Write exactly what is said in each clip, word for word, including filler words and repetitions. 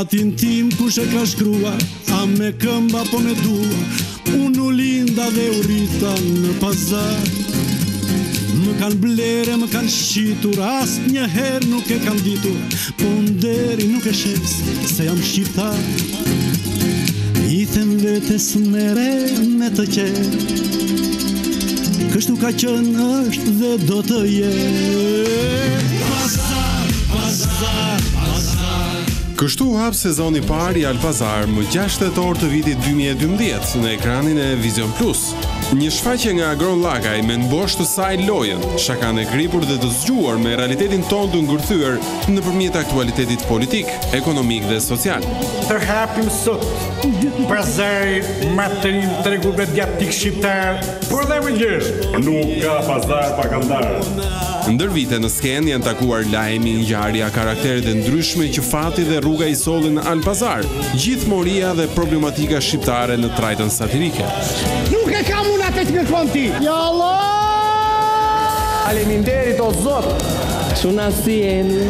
Fatin tim kush e ka shkruar, a me këmba po me dua, unë u linda dhe u rrita në pazar. Më kanë blere, më kanë shqitur, as një herë nuk e kanë ditur, po nderi nuk e shes se jam shqiptar. I them vetes mere me të qenë, kështu ka qenë është dhe do të jetë. Pazar, pazar, pazar. Kështu u hap sezoni i parë i Alpazar më gjashtë tetor të vitit dy mijë e dymbëdhjetë në ekranin e Vision Plus. Një shfaqje nga Agron Llakaj me mbosh të saj lojën, shakan e kripur dhe të zgjuar me realitetin tonë të ngërthyer nëpërmjet aktualitetit politik, ekonomik dhe social. Të hapim sot pazari më të rinj treguve djatik shqiptar, por dhe mëngjes. Nuk ka pazar pa këndar. Ndër vite në skenë janë takuar lajmi, ngjarja, karakteret e ndryshme që fati dhe rruga i sollin në Alpazar, gjithë moria dhe problematika shqiptare në trajtën satirike. Nuk e kam unë atë që kërkon ti. Ja Allah! Faleminderit o Zot. Çuna si jeni?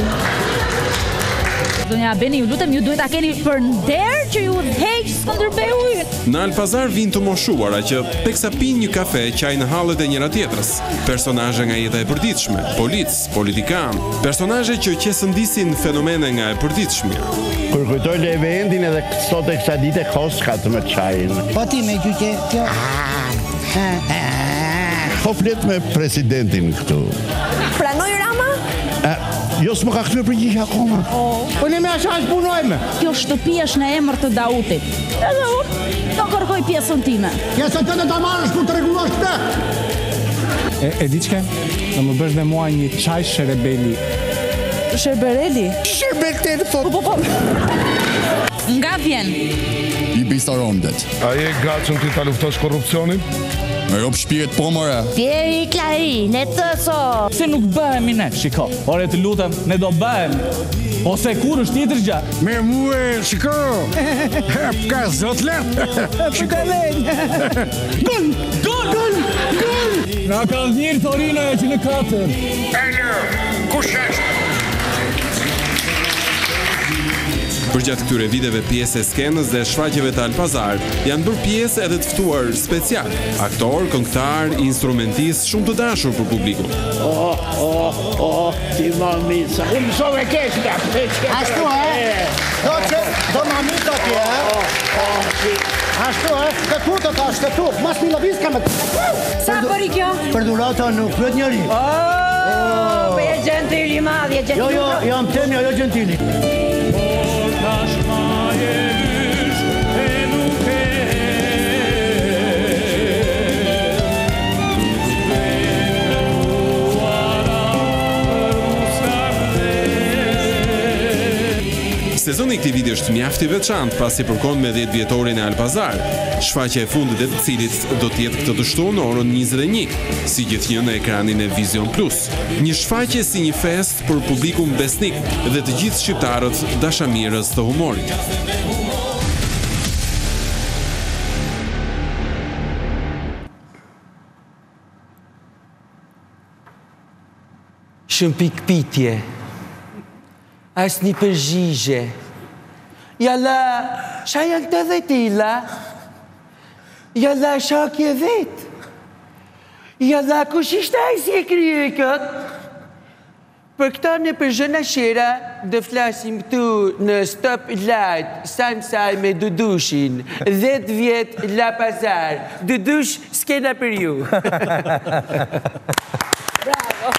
Zonja Beni, ju lutem, ju duhet ta keni për nder që ju heq Skënderbeu. Në Alpazar vinë të moshuara që teksa pinë një kafe, qaj në hallet e njëra tjetrës. Personazhe nga jeta e përditshme, polic, politikan, personazhe që qesëndisin fenomene nga e përditshmja. Kur kujtoj në eventin edhe sot e kësa dite koshkat me qajin. Po ti me gjyqe, kjo. Po flet me presidentin këtu. Pranoj Rama? Jo s'më ka kthyer përgjigje akoma. Po ne me ashtë punojme. Kjo shtëpi është në emër të Dautit. Edhe unë do kërkoj pjesën time. Pjesën tënde ta marrësh kur të rregullosh këtë. E, e diçka, do më bësh dhe mua një çaj sherebeli. Sherbeli? Shërbetel po. Po po. Nga vjen? I bistarondet. A je gatshëm ti ta luftosh korrupsionin? Me rob shpiret po mëre. Pieri Klari, ne të so. Se nuk bëhemi ne, shiko. Ore të lutem, ne do bëhemi. Ose kur është tjetër gjë? Me mua, shiko. Ka zot let. Shiko lejnë. Gol! Gol! Gol! Gol! Na ka dhirë Torino e që në katër. Alo, kush është? Përgjatë këtyre viteve pjesë e skenës dhe shfaqjeve të Alpazar, janë bërë pjesë edhe të ftuar special, aktor, këngëtar, instrumentist, shumë të dashur për publikun. Oh, oh, oh, ti mamisa. Unë mësove kesh nga peqke. Ashtu, e? Do që, do mamita ti, e? Ashtu, e? Të tu të ta shtetu, mas një lobis ka me të... Sa bëri kjo? Për durata nuk pët njëri. Oh, për e gentili madhje, gentili. Jo, jo, jam temja, jo gentili. Sezoni i këtij viti është mjaft i veçantë pasi përkon me dhjetë vjetorin e Alpazar. Shfaqja e fundit e të cilit do të jetë këtë të shtunë në orën njëzet e një, si gjithnjë në ekranin e Vision Plus. Një shfaqje si një fest për publikun besnik dhe të gjithë shqiptarët dashamirës të humorit. Shumë pikpitje. As një përgjigje. Jalla, qa janë të dhe tila? Jalla, qa kje vetë? Jalla, kush ishte a i si e krye këtë? Për këta në përgjëna shira, dhe flasim këtu në Stop Light, Samsaj me Dudushin, dhjetë vjet La Pazar. Dudush, skena për ju. Bravo.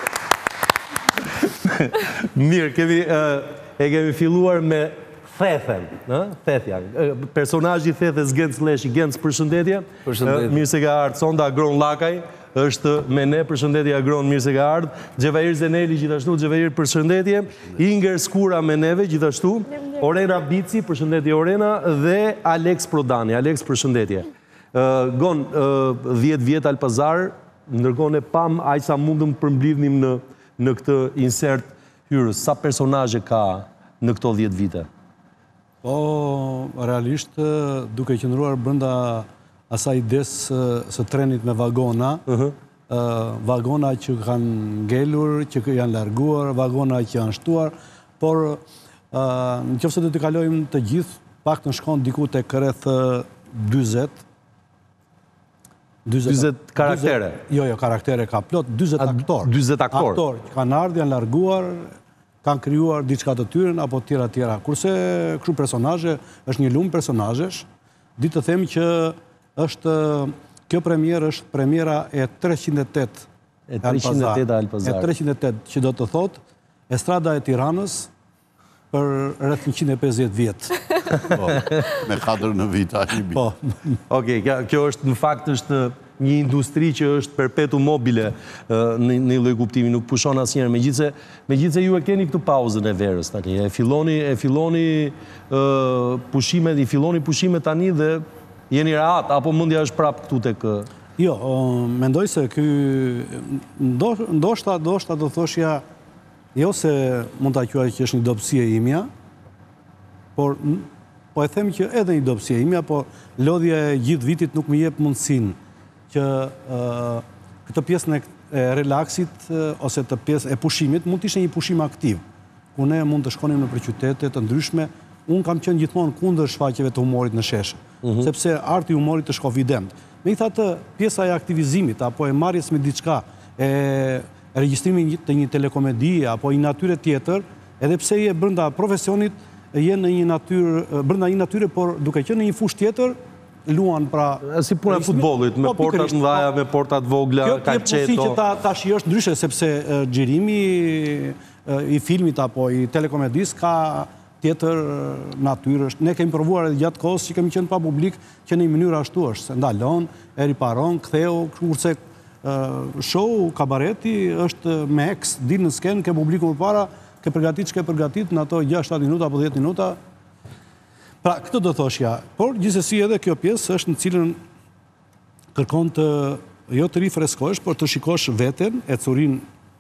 Mirë, kemi, e kemi filluar me Thethen, Thetja. Personazhi Thethes Genc Leshi. Genc, përshëndetje. Përshëndetje. Mirë se ka ardhur. Sonda Agron Llakaj është me ne. Përshëndetje Agron, mirë se ka ardhur. Xhevair Zeneli gjithashtu. Xhevair, përshëndetje. Inger Skura me neve gjithashtu. Orena Bici, përshëndetje Orena, dhe Alex Prodani. Alex, përshëndetje. Gon, dhjetë vjet Alpazar, ndërkohë ne pam aq sa mundëm përmbledhnim në në këtë insert hyrës. Sa personazhe ka në këto dhjetë vite? Po, realisht, duke qëndruar brenda asaj idesë së trenit me vagona, vagona që kanë ngelur, që janë larguar, vagona që janë shtuar, por Në qoftë se do t'i kalojmë të gjithë, pak të shkon diku tek rreth dyzet. dyzet karaktere? Jo, jo, karaktere ka plot, dyzet aktor. dyzet aktor? Aktor, që kanë ardhur, janë larguar, kanë krijuar diçka të tyre apo tjera tjera. Kurse kështu personazhe, është një lumë personazhesh, ditë të them që është kjo premierë është premiera e treqind e tetë e treqind e tetë Alpazar. E treqind e tetë, që do të thotë Estrada e Tiranës për rreth njëqind e pesëdhjetë vjet. Po, me katër në vita. Po. Okej, kjo është në fakt është një industri që është perpetuum mobile në një lloj kuptimi, nuk pushon asnjëherë. Megjithëse, megjithëse ju e keni këtë pauzën e verës tani. E filloni, e filloni pushimet, i filloni pushimet tani dhe jeni rahat apo mendja është prap këtu tek Jo, mendoj se ky ndoshta ndoshta do thoshja jo se mund ta quaj që është një dobësi e imja, por po e them që edhe një dobësi e imja, po lodhja e gjithë vitit nuk më jep mundësinë që këtë pjesën e relaksit ose të pjesë e pushimit mund të ishte një pushim aktiv, ku ne mund të shkonim nëpër qytete të ndryshme. Unë kam qenë gjithmonë kundër shfaqjeve të humorit në shesh, sepse arti i humorit është konfident. Megjithatë, pjesa e aktivizimit apo e marrjes me diçka, e regjistrimit të një telekomedie apo një natyre tjetër, edhe pse je brenda profesionit, je në një natyrë, brenda një natyre, por duke qenë në një fushë tjetër, luan pra... Si puna e futbollit, me portat mëdha, me portat vogla, kalçeto. Kjo është që ta ta shijosh ndryshe, sepse xhirimi i filmit apo i telekomedisë ka tjetër natyrë. Ne kemi provuar edhe gjatë kohës që kemi qenë pa publik, që në një mënyrë ashtu është, se ndalon, e riparon, ktheu, kurse show, kabareti është me eks, din në skenë, ke publiku më para, ke përgatit që ke përgatit në ato gjashtë shtatë minuta apo dhjetë minuta. Pra, këtë do thoshja. Por, gjithsesi edhe kjo pjesë është në cilën kërkon të jo të rifreskosh, por të shikosh veten, e curin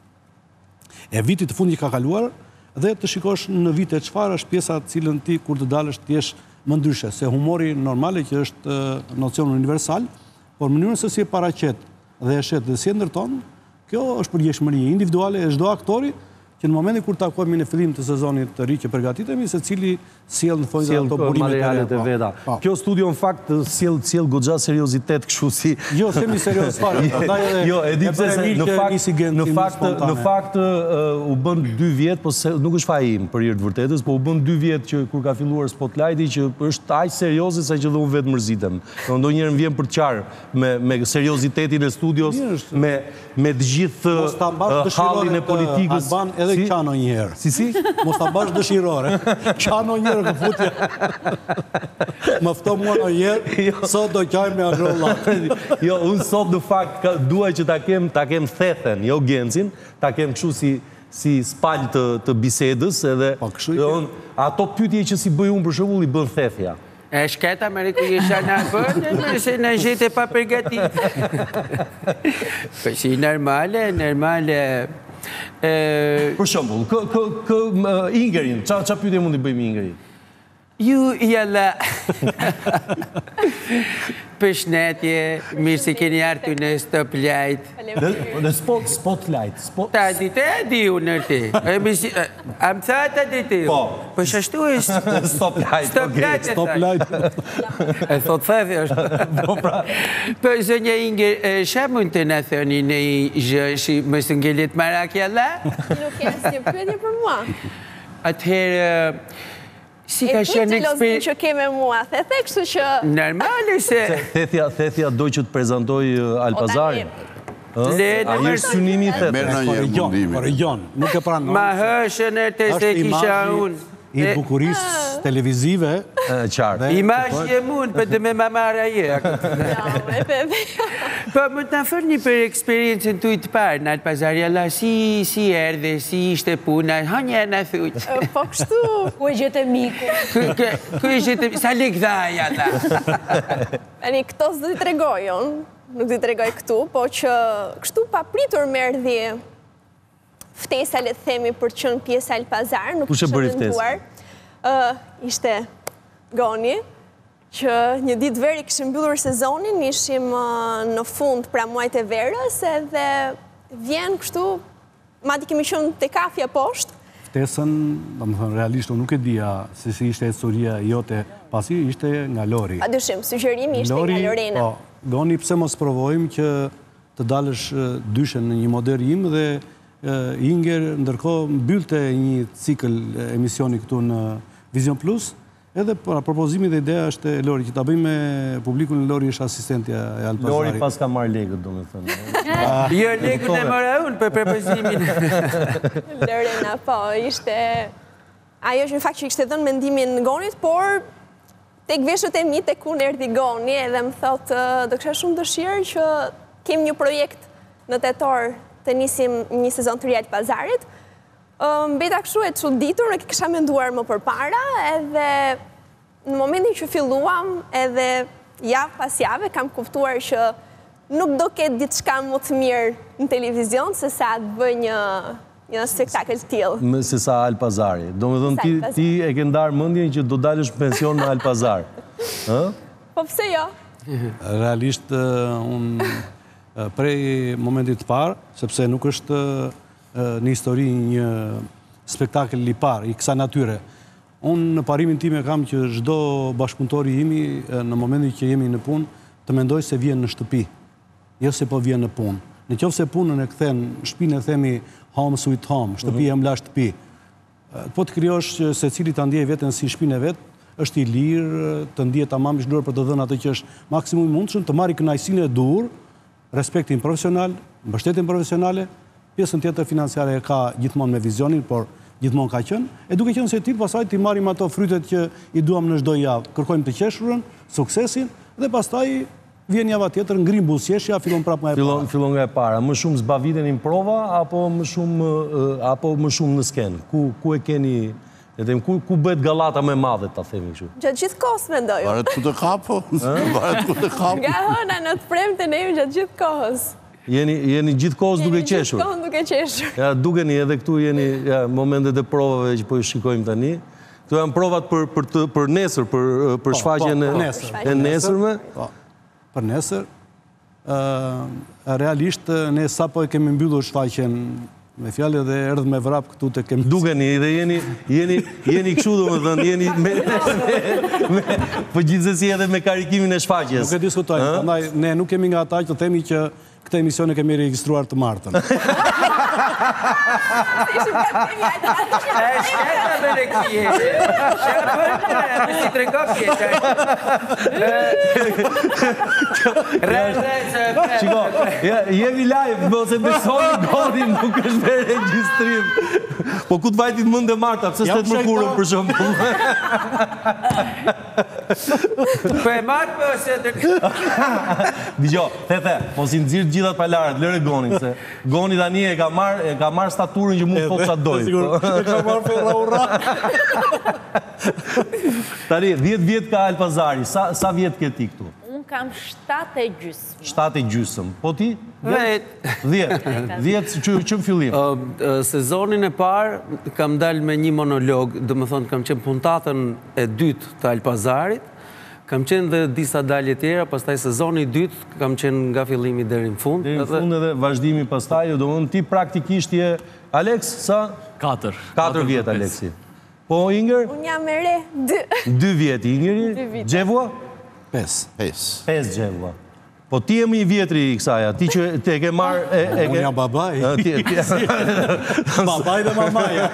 e vitit të fundi që ka kaluar, dhe të shikosh në vite çfarë është pjesa të cilën ti kur të dalësh të jesh më ndryshe, se humori normale që është nocion universal, por mënyrën se si e paraqet dhe e shet dhe si e ndërton, kjo është përgjeshmëri individuale e çdo aktori, që në momentin kur takohemi në fillim të sezonit të ri që përgatitemi, secili sjell në thonjë ato burimet e veta. Kjo studio në fakt sjell sjell goxha seriozitet kështu si. Jo, themi serioz fare. Jo, e di pse në fakt në fakt në fakt u bën dy vjet, po nuk është faji im për hir të vërtetës, po u bën dy vjet që kur ka filluar Spotlighti që është aq serioze sa që dhe unë vetë mërzitem. Ndonjëherë më vjen për të qarë me me seriozitetin e studios, me me të gjithë hallin e politikës. Edhe qano njëherë. Si, si? Mos ta bash dëshirore. Qano njëherë këtë futja. Më fto mua në njëherë, sot do qaj me agrollat. Jo, unë sot në fakt duaj që ta kem, ta kem thethen, jo Gencin, ta kem kështu si si spalj të, të bisedës, edhe ato pyetje që si bëj unë për shembull i bën thethja. E shketa me riku isha në bërë, se në gjithë e pa përgatit. Për si normale, normale... Për shembull, kë Ingerin, qa pyetje mund t'i bëjmë Ingerin? Ju jalla... Përshëndetje, mirë se keni ardhur në Stoplight. Në Spotlight. Ta di te di unë ti. Am thata di ti. Po. Po shashtu është. Stoplight. Stoplight. Stoplight. E thot thëvi është. Po pra. Po zonja Inger, ç'a mund të na thoni në gjë që mos ngelet marak jalla? Nuk ke asnjë pyetje për mua. Atëherë si ka qenë eksperienca që ke me mua, the kështu që normale se thethja thethja do që të prezantoj Alpazarin. A i është synimi i thethë? Merë në një mundimin. Po region, nuk e pranon. Ma hëshën e të se kisha unë. I bukurisë televizive. Qartë. Imazh e mund, për të me ma marra je. Po, më të nëfërni për eksperiencën të ujtë parë, në Alpazar jalla, si erdhe, si ishte puna, ha njerë në thujtë. Po kështu, ku e gjete miku? Ku e gjete miku? Sa lik dha jalla? Ani, këto s'do t'i tregoj, nuk t'i tregoj këtu, po që kështu pa pritur më erdhi ftesa, le të themi, për të qenë pjesë Alpazar, nuk Kush e bëri ftesën? Ishte Goni, që një ditë veri kishim mbyllur sezonin, ishim në fund pra muajt e verës, edhe vjen kështu, madje kemi qenë te kafja poshtë, ftesën, do më thënë, realisht unë nuk e dija se si ishte historia jote, pasi ishte nga Lori. A dyshim, sugjerimi ishte nga Lorena. Po, Goni, pse mos provojmë që të dalësh dyshen në një moderim dhe Inger ndërkohë mbyllte një cikël emisioni këtu në Vision Plus, edhe para propozimi dhe ideja është e Lori, që ta bëjmë me publikun. Lori është asistentja e Alpazari. Lori pas ka marrë legët, do me thënë. Jo, legët e marrë unë për propozimin. Lorena, po, ishte... Ajo që në fakt që kështë dhënë mendimin në Gonit, por tek veshët e mi tek unë erdhi Goni edhe më thotë do kisha shumë dëshirë që kem një projekt në tetor të nisim një sezon të ri Alpazarit. Mbeta kështu e çuditur, e kisha menduar më përpara, edhe në momentin që filluam, edhe javë pas jave, kam kuptuar që nuk do ketë diçka më të mirë në televizion se sa të bëj një një spektakël të tillë. Me se sa Alpazari. Do me dhënë ti, ti e ke ndarë mendjen që do dalësh pension në Alpazar. Po pse jo? Realisht unë prej momentit të parë, sepse nuk është në histori një spektakël i parë, i kësa natyre. Unë në parimin tim e kam që çdo bashkëpunëtori imi, në momentin që jemi në punë, të mendoj se vjen në shtëpi, jo se po vjen në punë. Në qoftë se punën e kthen, shtëpinë e themi home sweet home, shtëpi e mla shtëpi. Po të krijosh që secili ta ndjej veten si shtëpinë e vet, është i lirë, të ndihet tamam i zhduar për të dhënë atë që është maksimumi i mundshëm, të marrë kënaqësinë e duhur, respektin profesional, mbështetjen profesionale, pjesën tjetër financiare e ka gjithmonë me vizionin, por gjithmonë ka qenë, e duke qenë se ti pastaj ti marrim ato frytet që i duam në çdo javë. Kërkojmë të qeshurën, suksesin dhe pastaj vjen java tjetër, ngrim buzëqeshja, fillon prapë nga e para. Fillon nga e para. Më shumë zbaviten në prova apo më shumë apo më shumë në skenë? Ku ku e keni, le të them, ku ku bëhet gallata më e madhe, ta themi kështu? Gjatë gjithë kohës mendoj. Varet ku të kapo, varet ku të kapo. Nga hëna në të premte ne gjatë gjithë kohës. Jeni jeni gjithë kohës duke qeshur. Gjithë kohën duke qeshur. Ja, dukeni edhe këtu jeni ja, momentet e provave që po i shikojmë tani. Këtu janë provat për për të për nesër, për për shfaqjen e nesërme. Po. Për nesër, realisht ne sa po e kemi mbyllur shfaqjen me fjalë dhe erdhë me vrap këtu të kemi... Dukeni dhe jeni, jeni, jeni këshu do më dhënë, jeni me... Për gjithësësi edhe me karikimin e shfaqjes. Nuk e diskutojnë, ne nuk kemi nga ata që të themi që këtë emision e kemi registruar të martën. E shketa me në kje. Me si të rego kje. Shiko, jemi live, mëse besoni Goni nuk është me registrim. Po ku të vajtit mund e Marta, pëse stet më kurën për shumë. Po e marë për se të... Dijo, the the, po si nëzirë gjithat palarët, lëre Gonin, se Goni tani e ka marë ka marë staturën që mund të thotë sa dojë. E ka marë ferra ura. Tani, dhjetë vjetë ka Alpazari, sa vjetë ke ti këtu? Unë kam shtatë e gjysmë. Shtatë e gjysmë. Po ti? Dhjetë. Dhjetë. Dhjetë që në fillim? Sezonin e parë kam dalë me një monolog, dhe më thonë kam qenë puntatën e dytë të Alpazarit, kam qenë dhe disa dalje tjera, pastaj sezoni dytë kam qenë nga fillimi deri në fund. Deri në fund edhe vazhdimi pastaj, do më ti praktikisht je... Alex, sa? Katër. Katër vjetë, Alexi. Po, Inger? Unë jam e re, dy. Dy vjetë, Ingeri? Gjevua? Pes. Pes. Pes Gjevua. Po ti e më i vjetri i kësaja, ti që te ke marë... Unë jam babaj. Babaj dhe mamaja.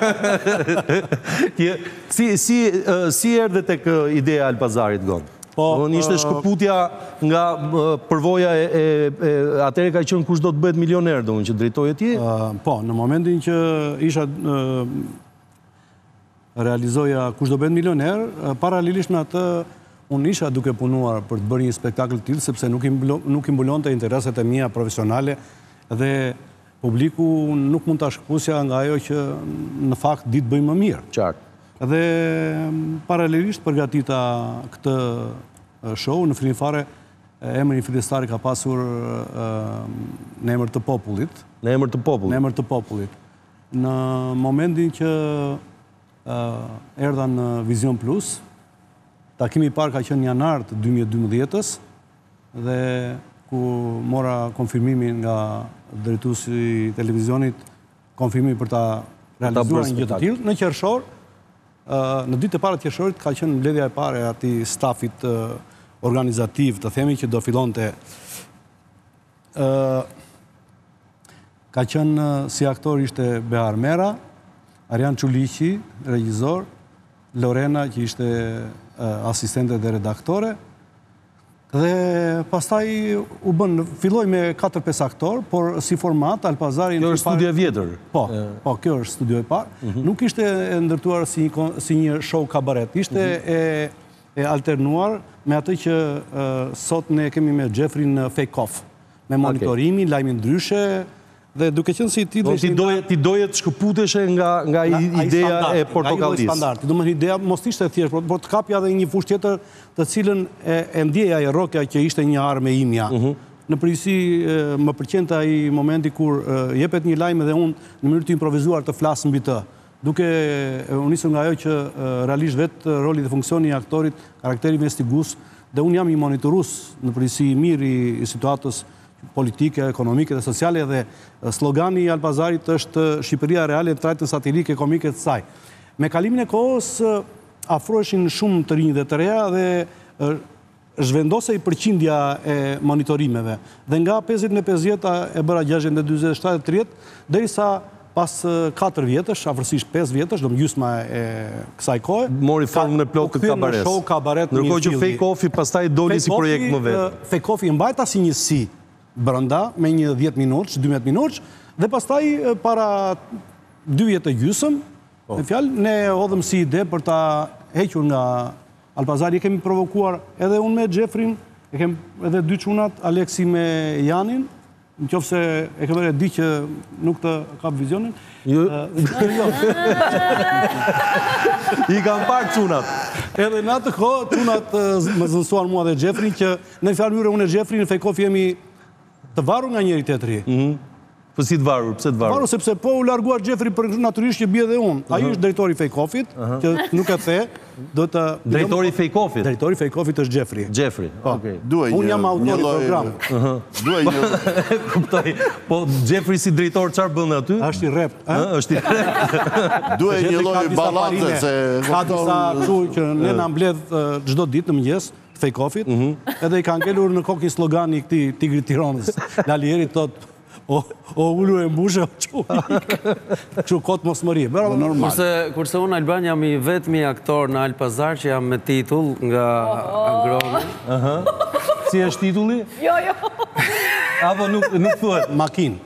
Si erdhe tek ideja Alpazarit, Gonë? Po, ishte shkëputja nga përvoja e atëre ka qënë kush do të bëhet milioner, do unë që drejtoj e ti? Po, në momentin që isha realizoja kush do bëhet milioner, paralelisht në atë unë isha duke punuar për të bërë një spektakl t'il, sepse nuk i mbulon të intereset e mia profesionale dhe publiku nuk mund të shkëpusja nga ajo që në fakt ditë bëjmë më mirë. Qartë. Dhe paralelisht përgatita këtë show, në fillim fare, emri i fillestari ka pasur në emër të popullit. Në emër të popullit? Në emër të popullit. Në momentin që erdha në Vision Plus, takimi i parë ka qenë janar të dy mijë e dymbëdhjetës dhe ku mora konfirmimin nga drejtuesi i televizionit, konfirmimi për ta realizuar një gjë të tillë. Në qershor, në ditë e parë të qershorit ka qenë mbledhja e parë e atij stafit organizativ, të themi, që do fillonte ka qenë si aktor ishte Behar Mera, Arjan Çuliqi, regjisor, Lorena që ishte asistente dhe redaktore, dhe pastaj u bën, filloj me katër pesë aktor, por si format Alpazari... Kjo është studio e vjetër. Po, po, kjo është studio e parë. Nuk ishte ndërtuar si një show kabaret, ishte e alternuar me atë që sot ne kemi me Jeffrin Fake Off, me monitorimi, lajmi ndryshe, dhe duke qenë si ti... Ti doje të shkëputeshe nga ideja e portokallis. Nga standard. Du më ideja mos ishte thjesht, por të kapja dhe një fush tjetër të cilën e ndjeja e rokja që ishte një armë e imja. Në përgjithësi më pëlqente ai momenti kur jepet një lajm dhe unë në mënyrë të improvizuar të flas mbi të. Duke u nisur nga ajo që realisht vetë roli dhe funksioni i aktorit, karakteri investigus, dhe unë jam i monitorues në përgjithësi i mirë i situatës politike, ekonomike dhe sociale, dhe slogani i Alpazarit është Shqipëria reale të trajtën satirike komike të saj. Me kalimin e kohës afroheshin shumë të rinj dhe të reja dhe zhvendosej përqindja e monitorimeve. Dhe nga pesëdhjetë në pesëdhjetë e bëra gjashtëdhjetë, dyzet, shtatëdhjetë, tridhjetë, derisa pas katër vjetësh, afërsisht pesë vjetësh, do më gjysma e kësaj kohë, mori formën e plotë të kabares. Show kabaret. Ndërkohë që Fake Offi pastaj doli si projekt më vetë. Fake Offi mbajta si një si brenda me një dhjetë minutësh, dymbëdhjetë minutësh, dhe pastaj para dy vjet e gjysmë, me fjalë, ne hodhëm si ide për ta hequr nga Alpazari. Kemi provokuar edhe unë me Jeffrin, e kem edhe dy çunat, Aleksi me Janin, në qoftë se e ke vërë di që nuk të kap vizionin. Jo. I kam parë çunat. Edhe në atë kohë çunat më zënsuan mua dhe Jeffrin që në fjalë mënyrë unë e Jeffrin në Fake Off jemi të varur nga njëri tjetri. Po si të varur, pse të varur? Varur sepse po u larguar Jeffri për natyrisht që bie dhe unë. Ai është drejtori i Fake Offit, që nuk e the, do të drejtori i Fake Offit. Drejtori i Fake Offit është Jeffri. Jeffri. Okej. Unë jam autori i programit. Duaj një. Kuptoj. Po Jeffri si drejtor çfarë bën aty? Është i rrep, ëh? Është i rrep. Duaj një lloj ballance se ka disa kështu që ne na mbledh çdo ditë në mëngjes Fake Offit, edhe i ka ngelur në kokë slogani i këtij Tigrit Tiranës. Lalieri thot o ulu e mbushe, që kotë mos mëri. Kurse unë, Alban, jam i vetëmi aktor në Alpazar që jam me titull nga Agroni. Si është titulli? Jo, jo. Apo nuk thuhet? Makin.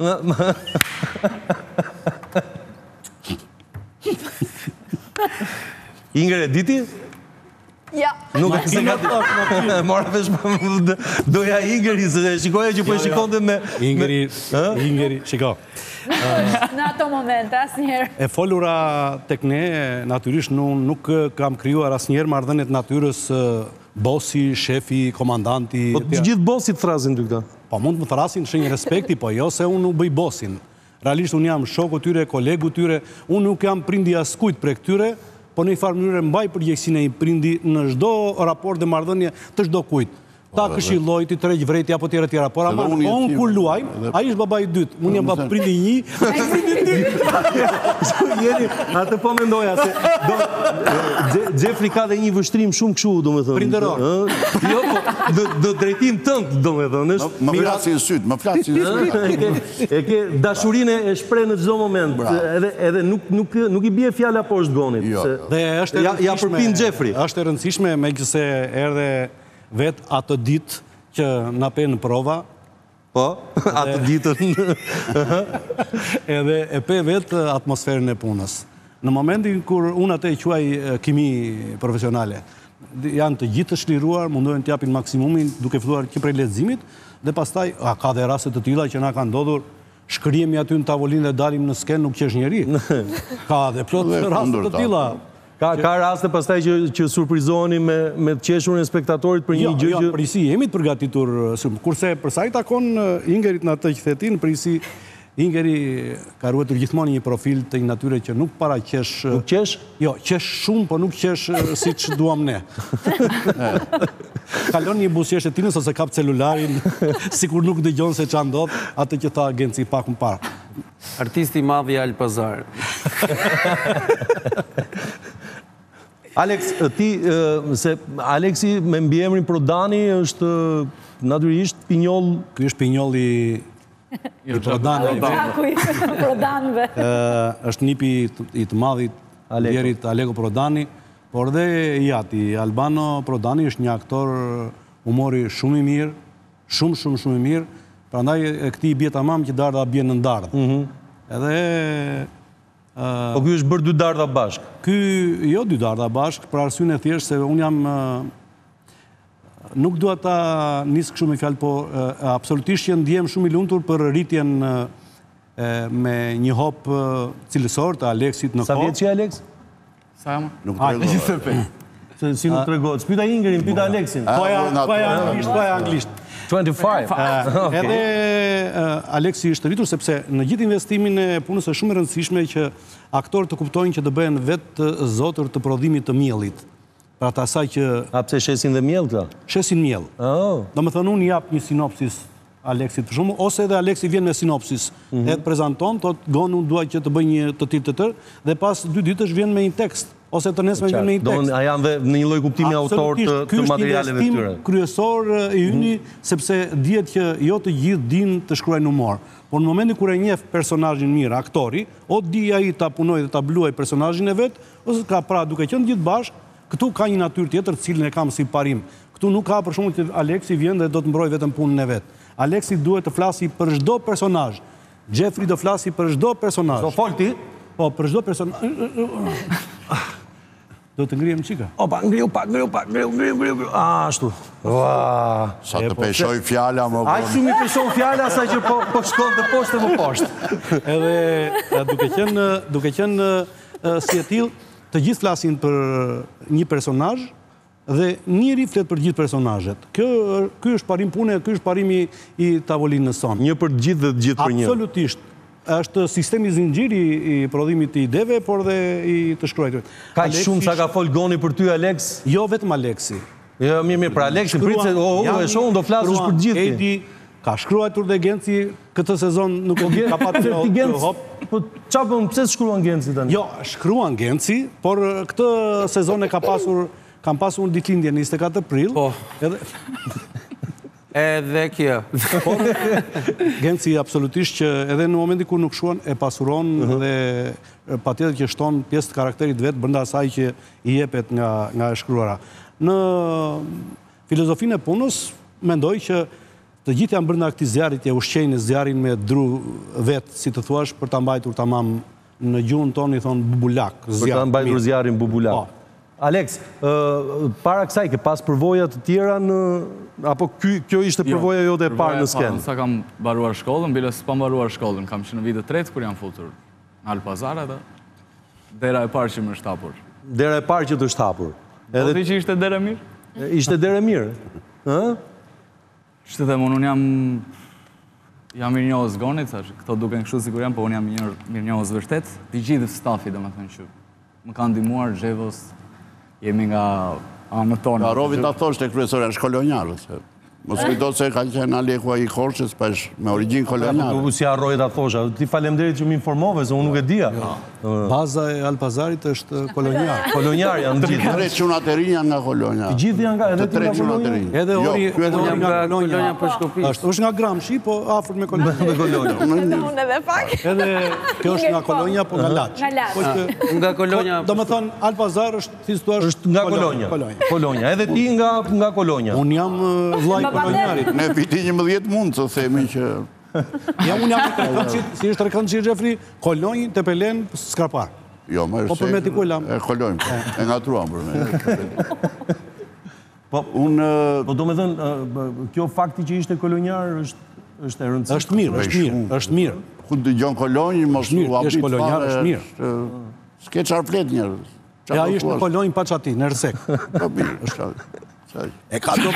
Inger, e diti? Ja. Nuk e se ka mora vesh doja Ingeri, se shikoja që po e shikonte me... Ingeri, Ingeri, shiko. Në ato momente, asnjëherë. E folura tek ne, natyrisht nuk kam krijuar asnjëherë marrëdhëniet natyrës bosi, shefi, komandanti... Po të gjithë bosit thrasin ty këta? Po mund të më thrasin, shenjë respekti, po jo se unë nuk bëj bosin. Realisht unë jam shoku tyre, kolegu tyre, unë nuk jam prindi askujt për këtyre, po në i farë mënyrë mbaj përgjegjësinë e i prindi në çdo raport dhe marrëdhënie të çdo kujt. Ta këshilloj, ti tregj vreti apo tjera tjera. Por ama unë kur luaj, ai është baba i dytë. Unë jam baba prindi i një, ai prindi i dytë. Jeni, atë po mendoja se Jeffri ka dhe një vështrim shumë kështu, domethënë. Prinderor. Jo, po do drejtim tënd, domethënë, është më flasin syt, më flasin syt. E ke dashurinë e shpreh në çdo moment, edhe edhe nuk nuk nuk i bie fjala poshtë gonit, se dhe është ja përpin Jeffri. Është e rëndësishme megjithëse erdhe vetë atë ditë që na pe në prova. Po, atë ditën. Edhe e pe vetë atmosferën e punës. Në momentin kur unë atë e quaj kimi profesionale, janë të gjithë të shliruar, mundohen të japin maksimumin duke filluar që prej leximit, dhe pastaj a ka dhe raste të tilla që na kanë ndodhur, shkrihemi aty në tavolinë dhe dalim në skenë, nuk qesh njeri. Ka dhe plot raste të tilla. Ka raste pastaj që surprizoheni me të qeshurën e spektatorit për një gjë që... Jo, në përgjithësi jemi të përgatitur, kurse përsa i takon Ingerit në atë që the ti, në përgjithësi Ingeri ka ruetur gjithmonë një profil të një natyre që nuk paraqesh... Nuk qesh? Jo, qesh shumë, po nuk qesh si që duam ne. Kalon një busjesh e tinës ose kap celularin, sikur nuk dëgjon se qa ndodh, atë që tha agenci pak më parë. Artisti i madh i Alpazar. Alex, ti, se Alexi me mbiemrin Prodani është natyrisht pinjoll... Ky është pinjoll i... i Prodanëve. Prodanëve. Është nipi i të madhit Vjerit Aleko Prodani, por dhe jati. Albano Prodani është një aktor humori shumë i mirë, shumë, shumë, shumë i mirë, prandaj e këti i bje tamam që darda bje në ndardhë. Edhe... Po ky është bërë dy darda bashkë? Ky, jo dy darda bashkë, për arsyeën e thjeshtë se unë jam... Nuk dua ta nisë kështu me fjalë, po absolutisht që ndjem shumë i lumtur për rritjen me një hop cilësor të Aleksit në kohë. Sa vjeç je Alex? Sa jam? Nuk tregohet. Si nuk tregohet? Spyta Ingerin, pyeta Aleksin. Poja anglisht, poja anglisht. njëzet e pesë. Edhe Aleksi është rritur sepse në gjithë investimin e punës është shumë e rëndësishme që aktorët të kuptojnë që të bëhen vetë zotër të prodhimit të miellit. Pra të asaj që... A pse shesin dhe miell këta? Shesin miell. Do më thënë unë jap një sinopsis Aleksit për shumë, ose edhe Aleksi vjen me sinopsis, edhe prezenton, thot gonë unë dua që të bëj një të tillë të tërë, dhe pas dy ditësh vjen me një tekst, ose të nesme vjen me një tekst. A janë dhe në një lloj kuptimi autor të materialeve të tyre? Kryesor i yni, sepse dihet që jo të gjithë dinë të shkruajnë humor. Por në momentin kur e njeh personazhin mirë, aktori, o di ai ta punojë dhe ta bluajë personazhin e vet, ose ka pra duke qenë gjithë bashkë, këtu ka një natyrë tjetër të cilën e kam si parim. Këtu nuk ka për shembull që Aleksi vjen dhe do të mbrojë vetëm punën e vet. Aleksi duhet të flasi për çdo personazh. Jeffrey do flasi për çdo personazh. Do fol ti? Po, për çdo personazh. Do të ngrihem çika. Opa, ngriu pak, ngriu pak, ngriu, ngriu, ngriu. Ah, ashtu. Ua, sa të peshoj fjala më. Ai shumë i peshon fjala sa që po po shkon të poshtë më poshtë. Edhe duke qenë duke qenë si e tillë, të gjithë flasin për një personazh dhe njëri flet për gjithë personazhet. Kjo ky është parim pune, ky është parimi i tavolinës sonë. Një për të gjithë dhe të gjithë për një. Absolutisht. Është sistemi zinxhiri i prodhimit të ideve, por dhe i të shkruajtur. Ka shumë sa ka fol Goni për ty, Alex? Jo vetëm Aleksi. Jo, mirë, mirë, për Aleksin, prit se o, e shoh, do flasësh për të gjithë. Edi ka shkruar dhe Genci këtë sezon nuk ka patur të hop. Po çfarë bën, pse shkruan Genci tani? Jo, shkruan Genci, por këtë sezon e ka pasur kam pasur ditëlindje në njëzet e katër prill. Po. Edhe Edhe kjo. Por Genci absolutisht që edhe në momentin kur nuk shkruan e pasuron dhe patjetër që shton pjesë të karakterit vet brenda asaj që i jepet nga nga e shkruara. Në filozofinë e punës mendoj që të gjithë janë brenda këtij zjarri, e ushqejnë zjarrin me dru vet, si të thuash, për ta mbajtur tamam në gjuhën tonë i thon bubulak, zjarr. Për ta mbajtur zjarrin bubulak. Alex, para kësaj ke pas përvoja të tjera në apo kjo ishte përvoja jote e parë në skenë? Sa kam mbaruar shkollën, mbile s'pam mbaruar shkollën, kam qenë në vitin e tretë kur jam futur në Alpazar edhe dera e parë që më është hapur. Dera e parë që të është hapur. Po ti që ishte dera mirë? Ishte dera mirë. Ë? Ishte dhe unë jam jam mirënjohës Gonit, thash, këto duken kështu sikur jam, po unë jam mirënjohës vërtet. Të gjithë stafi, domethënë që më kanë ndihmuar Xhevos. Jemi nga anë tonë. Ka rovi ta thoshte kryesorja shkolonjarës. Mos kujto se ka qenë Aleku ai Korçës, pash me origjinë koloniale. Po si harroj ta thosha. Ti faleminderit që më informove se unë nuk e dija. Baza e Alpazarit është kolonial. Kolonial janë gjithë. Tre çunat e rinj janë nga Kolonia. Të gjithë janë nga edhe tre çunat e rinj. Edhe ori janë nga Kolonia për Shkopis. Është është nga Gramshi, po afër me Kolonia. Me Kolonia. Unë edhe pak. Edhe kjo është nga Kolonia, po nga Laç. Nga Laç. Nga Kolonia. Domethënë Alpazar është si thua është nga Kolonia. Kolonia. Edhe ti nga nga Kolonia. Un jam vllai koloniarit. Ne viti njëmbëdhjetë mund të themi që ja unë jam trekëndçi, si është trekëndçi Xhefri, Kolonjë, Tepelen, Skrapar. Jo, më Po për me ti ku e lam? E Kolonjë. E ngatruam për me. Po unë po domethënë kjo fakti që ishte koloniar është është e rëndësishme. Është mirë, është mirë, është mirë. Ku dëgjon Kolonjë, mos u hapit. Është koloniar, është mirë. S'ke çfarë flet njerëz. Ja ishte në Kolonjë pa çati, në Ersek. Po mirë, është. E ka do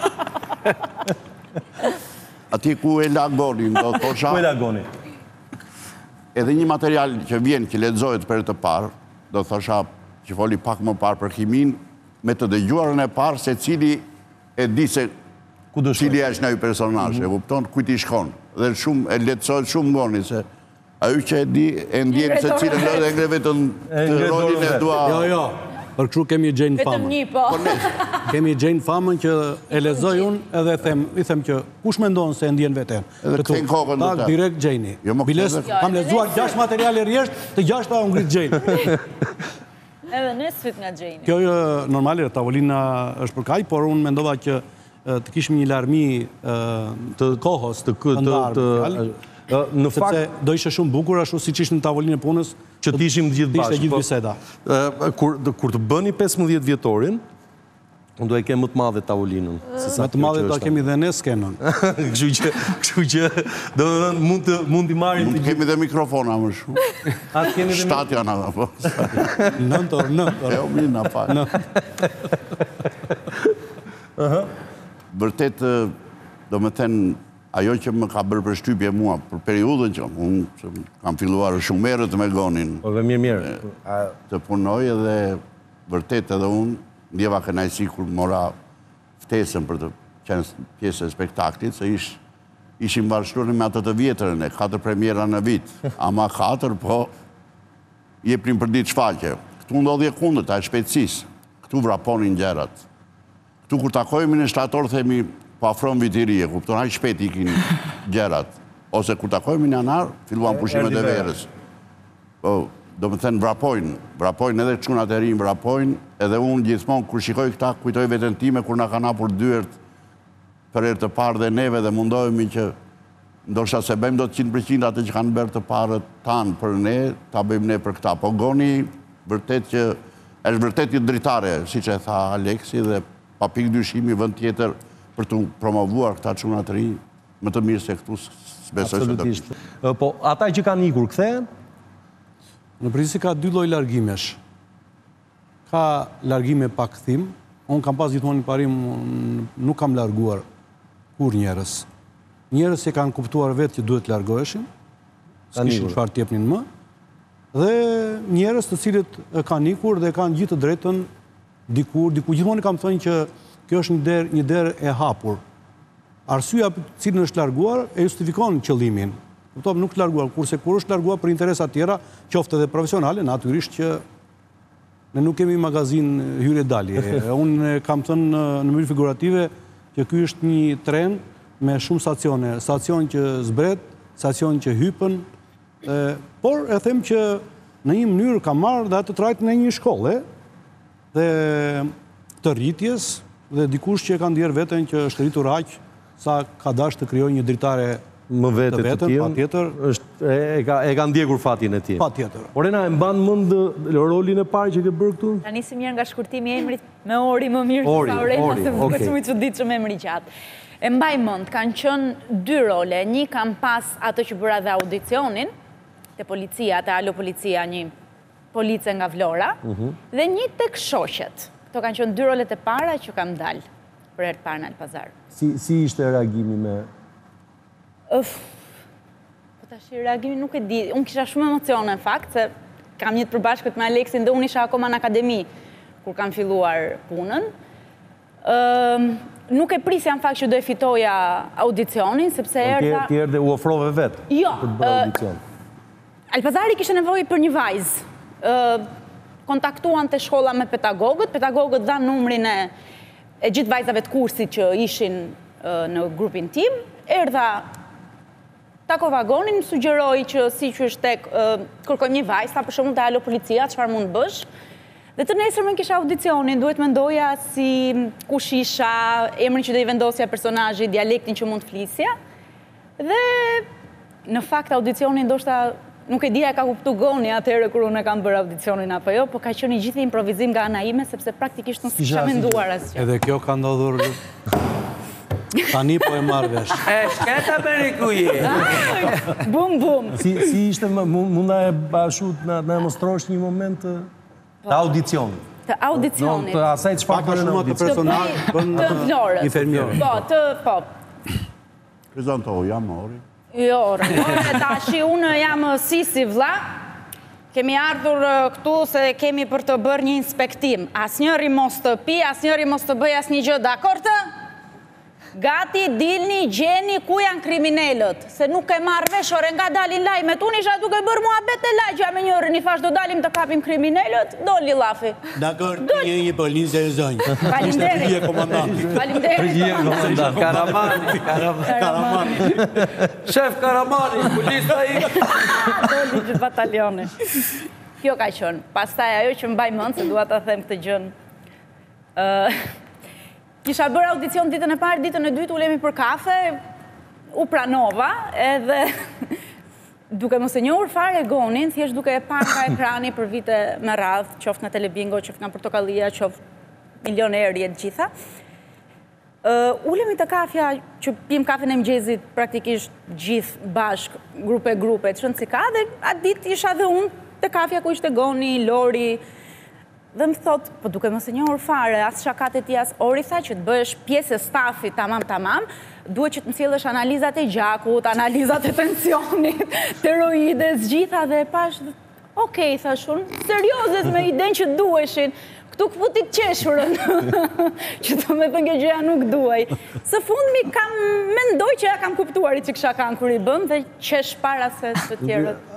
Ati ku e la Gonin, do të thosha... Ku e la Gonin? Edhe një material që vjen, që lexohet për të parë, do të thosha që foli pak më parë për kimin, me të dëgjuarën e parë se cili e di se cili është nga i personazh, e kupton, kujt i shkon. Dhe shumë, e letësohet shumë Goni, se Ajo që e di, e ndjenë se cilën dhe ngre vetën të rolin e dua... Jo, jo, për kështu kemi Gjejnë Vetëm famën. një, po. Kemi Gjejnë famën që e lezoj unë edhe them, i them që kush me ndonë se e ndjen veten. Edhe këthejnë kokën do Tak, të. direkt Gjejni. Jo, më Biles, këthe. kam lezuar gjashtë materiale rjesht, të gjashta u ngrit Gjejni. Edhe ne sfit nga Gjejni. Kjo jo, normali, tavolina është për kaj, por unë mendova që e, të kishim një larmi e, të kohës, të ndarë. Në sepse fakt do ishe shumë bukur ashtu siç ishte në tavolinë e punës, që të ishim të gjithë ishte bashkë. gjithë po, biseda. ë, Kur kur të bëni pesëmbëdhjetë vjetorin, unë do e kem më të madhe tavolinën. Më të madhe do kemi dhe ne skenën. Kështu që, kështu që, do të thënë mund të mund t'i marrin. Mund të kemi dhe mikrofona më shumë. A të kemi dhe Shtatë janë ata, po. Nëntor, nëntor. E o minë, na falë. Vërtet, do me thënë, ajo që më ka bërë për shtypje mua, për periudën që unë që kam filluar shumë erët me gonin. Po dhe mirë mirë. Të punoj edhe vërtet edhe unë, ndjeva kënaqësi kur mora ftesën për të qenë pjesë e spektaklit, se ish, ishim bashkëruar me atë të vjetërën e katër premiera në vit. Ama katër, po, jepnin për ditë shfaqe. Këtu ndodhje kundët, a e shpejtësisë. Këtu vraponin gjerat. Këtu kur takojmë në shtator, themi, po afron vitirie, kupton, ai shpejt ikin gjerat. Ose kur takojmë në janar, filluan pushimet e verës. Po, do më thënë vrapojnë, vrapojnë edhe çunat e rinj vrapojnë, edhe unë gjithmonë kur shikoj këta, kujtoj veten time kur na kanë hapur dyert për herë të parë dhe neve dhe mundohemi që ndoshta se bëjmë do të qind përqind atë që kanë bërë të parët tanë për ne, ta bëjmë ne për këta. Po goni vërtet që është vërtet një dritare, siç e tha Aleksi, dhe pa pikë dyshimi vend tjetër për të promovuar këta çuna të rinj, më të mirë se këtu s'besoj se do. Absolutisht. Po ata që kanë ikur kthehen? Në përgjithësi ka dy lloj largimesh. Ka largime pa kthim. Unë kam pas gjithmonë një parim, nuk kam larguar kur njerëz. Njerëz që kanë kuptuar vetë që duhet të largoheshin, s'kishin çfarë të jepnin më, dhe njerëz të cilët kanë ikur dhe kanë gjithë të drejtën dikur, diku gjithmonë kam thënë që kjo është një derë, një derë e hapur. Arsyeja për cilën është larguar e justifikon qëllimin. Kuptoj, nuk të larguar, kurse kur është larguar për interesa tjera, qoftë edhe profesionale, natyrisht që ne nuk kemi magazin hyrje dalje. Unë kam thënë në mënyrë figurative që ky është një tren me shumë stacione, stacion që zbret, stacion që hypën, por e them që në një mënyrë ka marrë dhe atë trajt në një shkolle dhe të rritjes dhe dikush që e ka ndjerë veten që është rritur aq sa ka dash të krijojë një dritare më vete të tillë, patjetër, është e ka e ka ndjekur fatin e tij. Patjetër. Orena e mban mend rolin e parë që ke bërë këtu? Ta nisim mirë nga shkurtimi i emrit me Ori më mirë Ori, se Orena, Ori, se më okay. shumë i çuditshëm emri i gjatë. E mbaj mend, kanë qenë dy role, një kam pas ato që bëra dhe audicionin te policia, te Alo Policia, një police nga Vlora, dhe një tek shoqet. Këto kanë qenë dy rolet e para që kam dalë për herë të parë në Alpazar. Si si ishte reagimi me Uf, po tash reagimi nuk e di. Unë kisha shumë emocione në fakt, se kam një të përbashkët me Aleksin dhe unë isha akoma në akademi kur kam filluar punën. Ëm, nuk e prisja në fakt që do e fitoja audicionin, sepse erdha... Ti erdhe u ofrove vetë? Jo, për të bërë audicion. Alpazari kishte nevojë për një vajzë. Ë, kontaktuan te shkolla me pedagogët, pedagogët dhanë numrin e e gjithë vajzave të kursit që ishin në grupin tim, erdha takova gonin, më sugjeroi që si që është tek, kërkojmë një vajzë, tha për shembull te Alo Policia, çfarë mund të bësh? Dhe të nesërmen kisha audicionin, duhet mendoja si kush isha, emrin që do i vendosja personazhit, dialektin që mund të flisja. Dhe në fakt audicionin ndoshta nuk e dija e ka kuptu goni atëherë kur unë e kam bërë audicionin apo jo, po ka qenë një gjithë improvizim nga ana ime, sepse praktikisht nuk kisha menduar asgjë. Edhe kjo ka ndodhur tani po e marr vesh. E shketa bëri ku je. Bum bum. Si si ishte mund ta bashu na na mostrosh një moment të të audicionit. Të audicionit. Të asaj çfarë bën në audicion. Të Vlorës. Infermier. Po, të po. Prezantohu jam Ori. Jo, ore, tashi unë jam Sisi vlla. Kemi ardhur këtu se kemi për të bërë një inspektim. Asnjëri mos të pi, asnjëri mos të bëj asnjë gjë, dakord? Gati, dilni, gjeni ku janë kriminellët, se nuk e marrë vesh, ore nga dalin lajmet. Unë isha duke bërë mua bete lajgja me njërën, i fash do dalim të kapim kriminellët, doli lafi. Dakor, një një policë e zonjë. Falimderi. Përgjie komandanti. Falimderi. Përgjie komandanti. Karamani. Karamani. Shef Karamani, polisa i. Doli gjithë batalioni. Kjo ka qënë. Pastaj ajo që mbaj mëndë, se dua ta them këtë gjënë. Kisha bërë audicion ditën e parë, ditën e dytë ulemi për kafe, u pranova, edhe duke mos e njohur fare Gonin, thjesht duke e parë nga ekrani për vite me radhë, qoftë nga Telebingo, qoftë nga Portokallia, qoftë milionerje të gjitha. Ulemi të kafja që pim kafen e mëgjesit praktikisht gjithë bashk, grupe grupe, të shënë si ka, dhe atë ditë isha dhe unë të kafja ku ishte Goni, Lori, dhe më thot, po duke mos e njohur fare, as shakat e ti, as ori, tha që të bëhesh pjesë e stafit tamam tamam, duhet që të mësjellësh analizat e gjakut, analizat e tensionit, tiroides, gjitha dhe pash, okej, thashun, seriozet me iden që duheshin, këtu këputit qeshurën, që të me thënge gjëja nuk duaj. Së fundmi kam mendoj që ja kam kuptuari që kësha kanë kur i bëm dhe qesh para se të tjerët.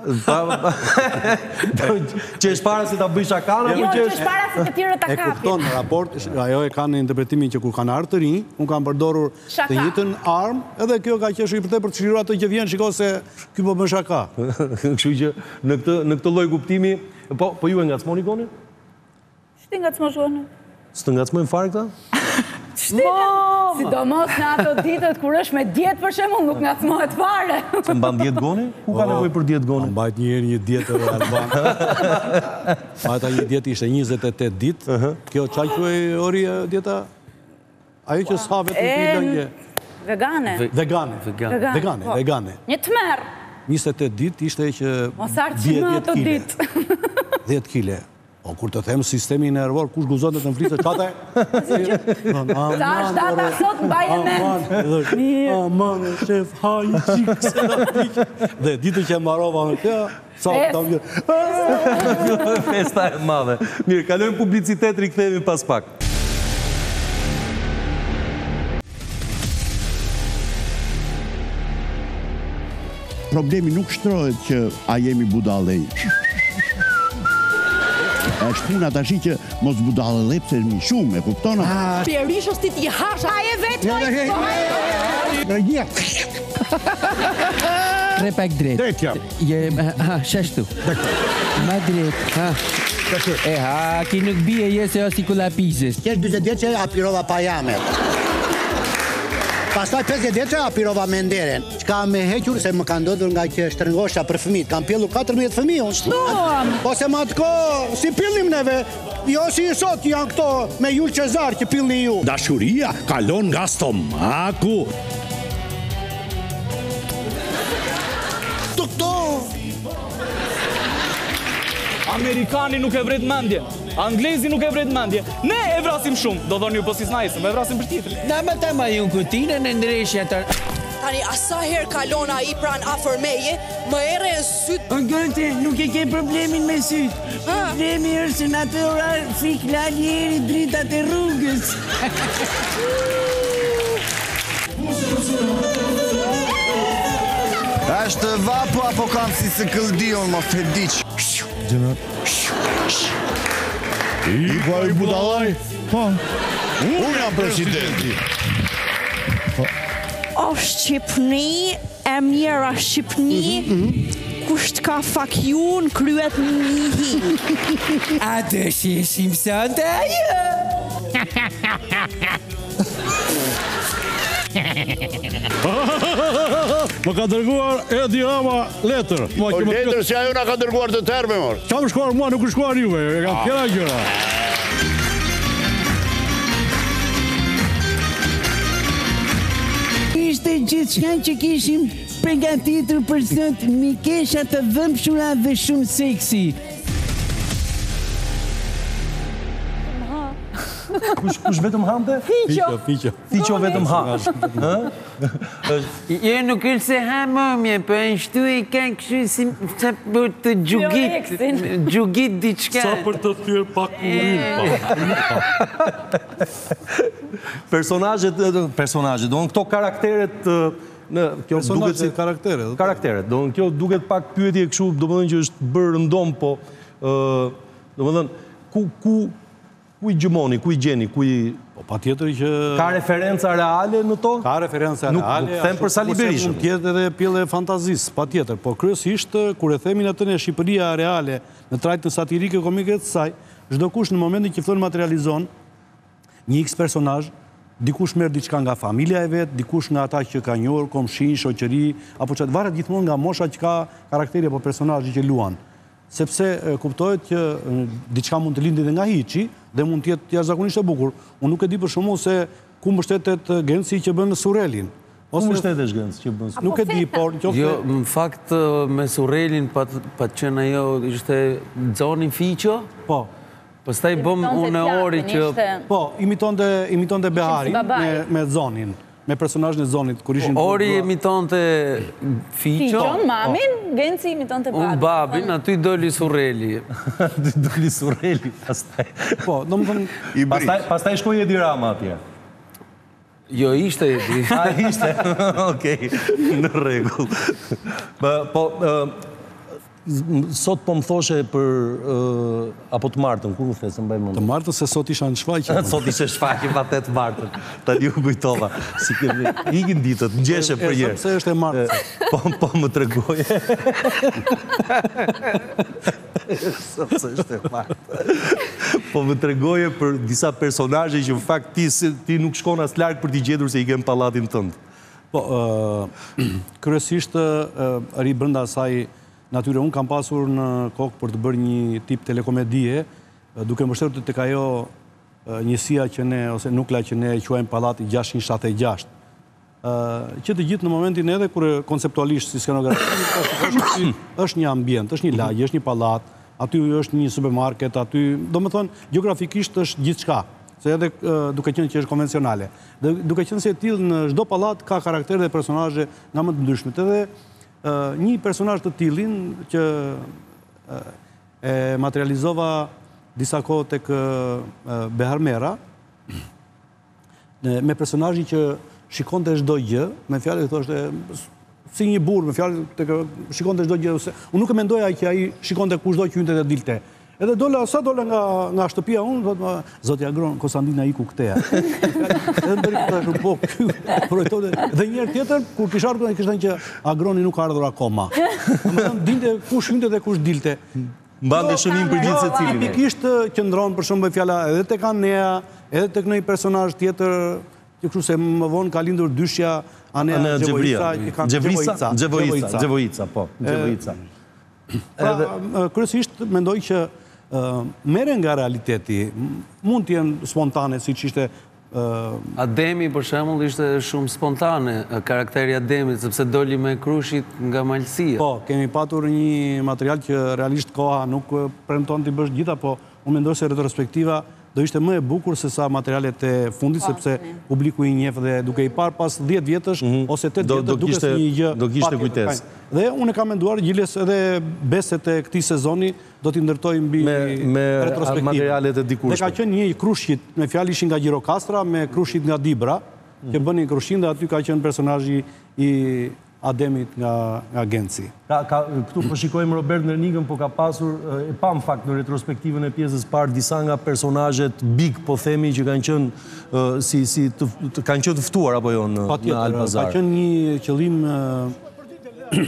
Qesh para se ta bëj shakanë? Jo, qesh para se të tjerët ta E kapin. kupton në raport, ajo e kanë në interpretimin që kur kanë ardhur të rinj, unë kam përdorur të njëjtën armë, edhe kjo ka qeshur i përte për të shiruar ato që vjen, shiko se ky po bën shaka. Kështu që në këtë në këtë lloj kuptimi, po po ju e ngacmoni Goni? Shti nga të smoshoni? Së të ngacmojnë fare këta? Shtima! Sidomos në ato ditët kur është me djetë për shemull, nuk ngacmohet fare. Se mban djetë Goni? Ku ka nevojë për djetë Goni? Mbajt një herë një dietë edhe Alban. Ata një dietë ishte njëzet e tetë ditë. Kjo çaj quaj ori dieta? Ajo që s'ha vetëm një lëngje. Vegane. Vegane. Vegane, vegane. Një tmerr. njëzet e tetë ditë ishte që Mos artë që më ato ditë. dhjetë kile. O, kur të them sistemi nervor, kush guzon të të mflisë, qate? Sa është data sot mbaje me? Aman, shef, haj, qikë, se në pikë. Dhe ditë që e marova në kjo, sa të vjërë. Festa e madhe. Mirë, kalojmë publicitet, rikthehemi pas pak. Problemi nuk shtrohet që a jemi budallë. Është puna tash që mos budallë lepse mi shumë, e kupton? Perishës ti ti hasha e vetë. Regia. Tre pak drejt. Drejt jam. Je, ha, shashtu. Ma drejt, ha. E ha, ki nuk bie jese o si kula pizës. Kjesh dyzet vjetë që apirova pa jamet. Pastaj pesëdhjetë vjetë që apirova me nderen. Qka me hequr se më ka ndodhur nga që shtrëngosha për fëmijët. Kam pjellu katërmbëdhjetë fëmijë unë. Po se ma të ko, si pillim neve. Jo si i sot janë këto me Jul Qezar që pillni ju. Dashuria kalon nga stomaku. Amerikani nuk e vret mendje, anglezi nuk e vret mendje. Ne e vrasim shumë, do dhoni ju po si snajsëm, e vrasim për tjetër. Na më ta ma ju kutine në ndreshja të... Tani, asa her kalona i pran afer meje, më ere në sytë. O gënte, nuk e ke problemin me sytë. Problemi është se në atë orar fik laljeri dritat e rrugës. Ashtë vapu apo kam si se këldion më fediq? I po i budalaj? Po. Unë jam presidenti. O Shqipni, e mjera Shqipni, kusht ka fakjun kryet një hi. A të sheshim sante ajo? Më ka dërguar Edi Rama letër. Po letër si ajo na ka dërguar të terme, mor. Qa më shkuar mua, nuk më shkuar juve, e kam tjera gjëra. Ishte gjithë shkan që kishim përgatitur për sot, mi kesha të dhëmshura dhe shumë seksi. Kush vetëm hante? Fiqo. Fiqo. Fiqo vetëm ha. Jo, nuk është se ha momje, për në shtu i kanë kështu si sa për të gjugit, gjugit diçka. Sa për të thyrë pak urin, pak. Personazhet, personazhet, do në këto karakteret në kjo duket si karakteret. Karakteret, do në kjo duket pak pyetje kështu, domethënë që është bërë rëndom, po domethënë ku ku ku i gjumoni, ku i gjeni, ku i po patjetër që ka referenca reale në to? Ka referenca reale. Nuk them për Sali Berishën. Mund të jetë edhe pjellë e fantazisë, patjetër, po kryesisht kur e themin atë në Shqipëria reale, në trajtën satirike komike të saj, çdo kush në momentin që fillon materializon një X personazh, dikush merr diçka nga familja e vet, dikush nga ata që ka njohur, komshin, shoqëri, apo çfarë, varet gjithmonë nga mosha që ka karakteri apo personazhi që luan. Sepse kuptohet që diçka mund të lindë dhe nga hiçi dhe mund të jetë jashtëzakonisht e bukur. Unë nuk e di për shkakun se ku mbështetet Genci që bën Surrelin. Ku mbështetesh Genci që bën? Nuk e di, por qoftë. Jo, në fakt me Surrelin pa pa qenë ajo ishte Xoni Fiqo. Po. Pastaj bëm unë ori që po, imitonte imitonte Beharin me me Zonin. Me personazhin e Zonit, kur ishin... Ori imitonte Fiqo. Fiqon, mamin, Genci imitonte babin. Unë babin, aty doli Surreli. Aty doli Surreli, pastaj. Po, do më thëmë... Pastaj, pastaj shkoj Edi Rama atje. Jo, ishte Edi. A, ishte? Okej, në rregull. Po, sot po më thoshe për, apo të martën, ku më the, se mbaj mund? Të martën se sot isha në shfaqje. Sot ishe shfaqje, pa të të martën. Ta një u kujtova. Si kemi, ikin ditët, në gjeshe përjerë. E, se është e martën. Po, po më tregoje. Sot se është e martën. Po më tregoje për disa personazhe që në fakt ti nuk shkon as larg për t'i gjetur se i kem pallatin tënd. Po, kryesisht ri brenda asaj natyre, unë kam pasur në kokë për të bërë një tip telekomedie, duke mbështetur tek ajo njësia që ne, ose nukla që ne e quajmë Pallati gjashtëqind shtatëdhjetë e gjashtë. Që të gjithë në momentin edhe kur konceptualisht si skenografi është një ambient, është një lagje, është një pallat, aty është një supermarket, aty, domethënë gjeografikisht është gjithçka, se edhe duke qenë që është konvencionale. Dhe duke qenë se e tillë në çdo pallat ka karaktere dhe personazhe nga më të ndryshmet. Edhe një personazh të tillin që e materializova disa kohë tek Behar Mera, me personazhin që shikonte çdo gjë, me fjalë thoshte si një burr, me fjalë tek shikonte çdo gjë, unë nuk e mendoja që ai shikonte kushdo që hynte dhe dilte. Edhe dola, sa dola nga, nga shtëpia unë, thotë, zoti Agron, Konstantina iku këteja. Edhe më bëri këtë shumë, po, projektote. Dhe njërë tjetër, kur kisha ardhur, kishte thënë që Agroni nuk ka ardhur akoma. Më thënë, dinte kush hynte dhe kush dilte. Mbante shënim për gjithë secilin. Tipikisht qëndron për shembull fjala edhe tek Anea, edhe tek një personazh tjetër, që kështu se më vonë ka lindur dyshja Anea Xhevoica, që kanë Xhevoica, Xhevoica, Xhevoica, po, Xhevoica. Pra, kryesisht mendoj që merren nga realiteti, mund të jenë spontane, siç ishte Ademi, për shembull, ishte shumë spontane, karakteri Ademit, sepse doli me Krushit nga malësia. Po, kemi patur një material që realisht koha nuk premton t'i bësh gjitha, po unë mendoj se retrospektiva do ishte më e bukur se sa materialet e fundit, sepse publiku i njeh dhe duke i parë pas dhjetë vjetësh ose tetë vjetësh duke si një gjë. Do kishte kujtesë. Dhe unë e kam menduar gjilës edhe beset e këtij sezoni do t'i ndërtoj mbi retrospektivë. Me materialet e dikurshme. Dhe ka qenë një Krushit, me fjalë ishin nga Gjirokastra, me Krushit nga Dibra, që bënin Krushin dhe aty ka qenë personazhi i Ademit nga, nga Genci. Ka, ka, këtu po shikojmë Robert Nernikën, po ka pasur, e pa në fakt në retrospektivën e pjesës parë, disa nga personazhet big, po themi, që kanë qenë, uh, si, si, të, të, kanë qenë të ftuar, apo jo, në, në Albazar. Ka qenë një qëllim, uh,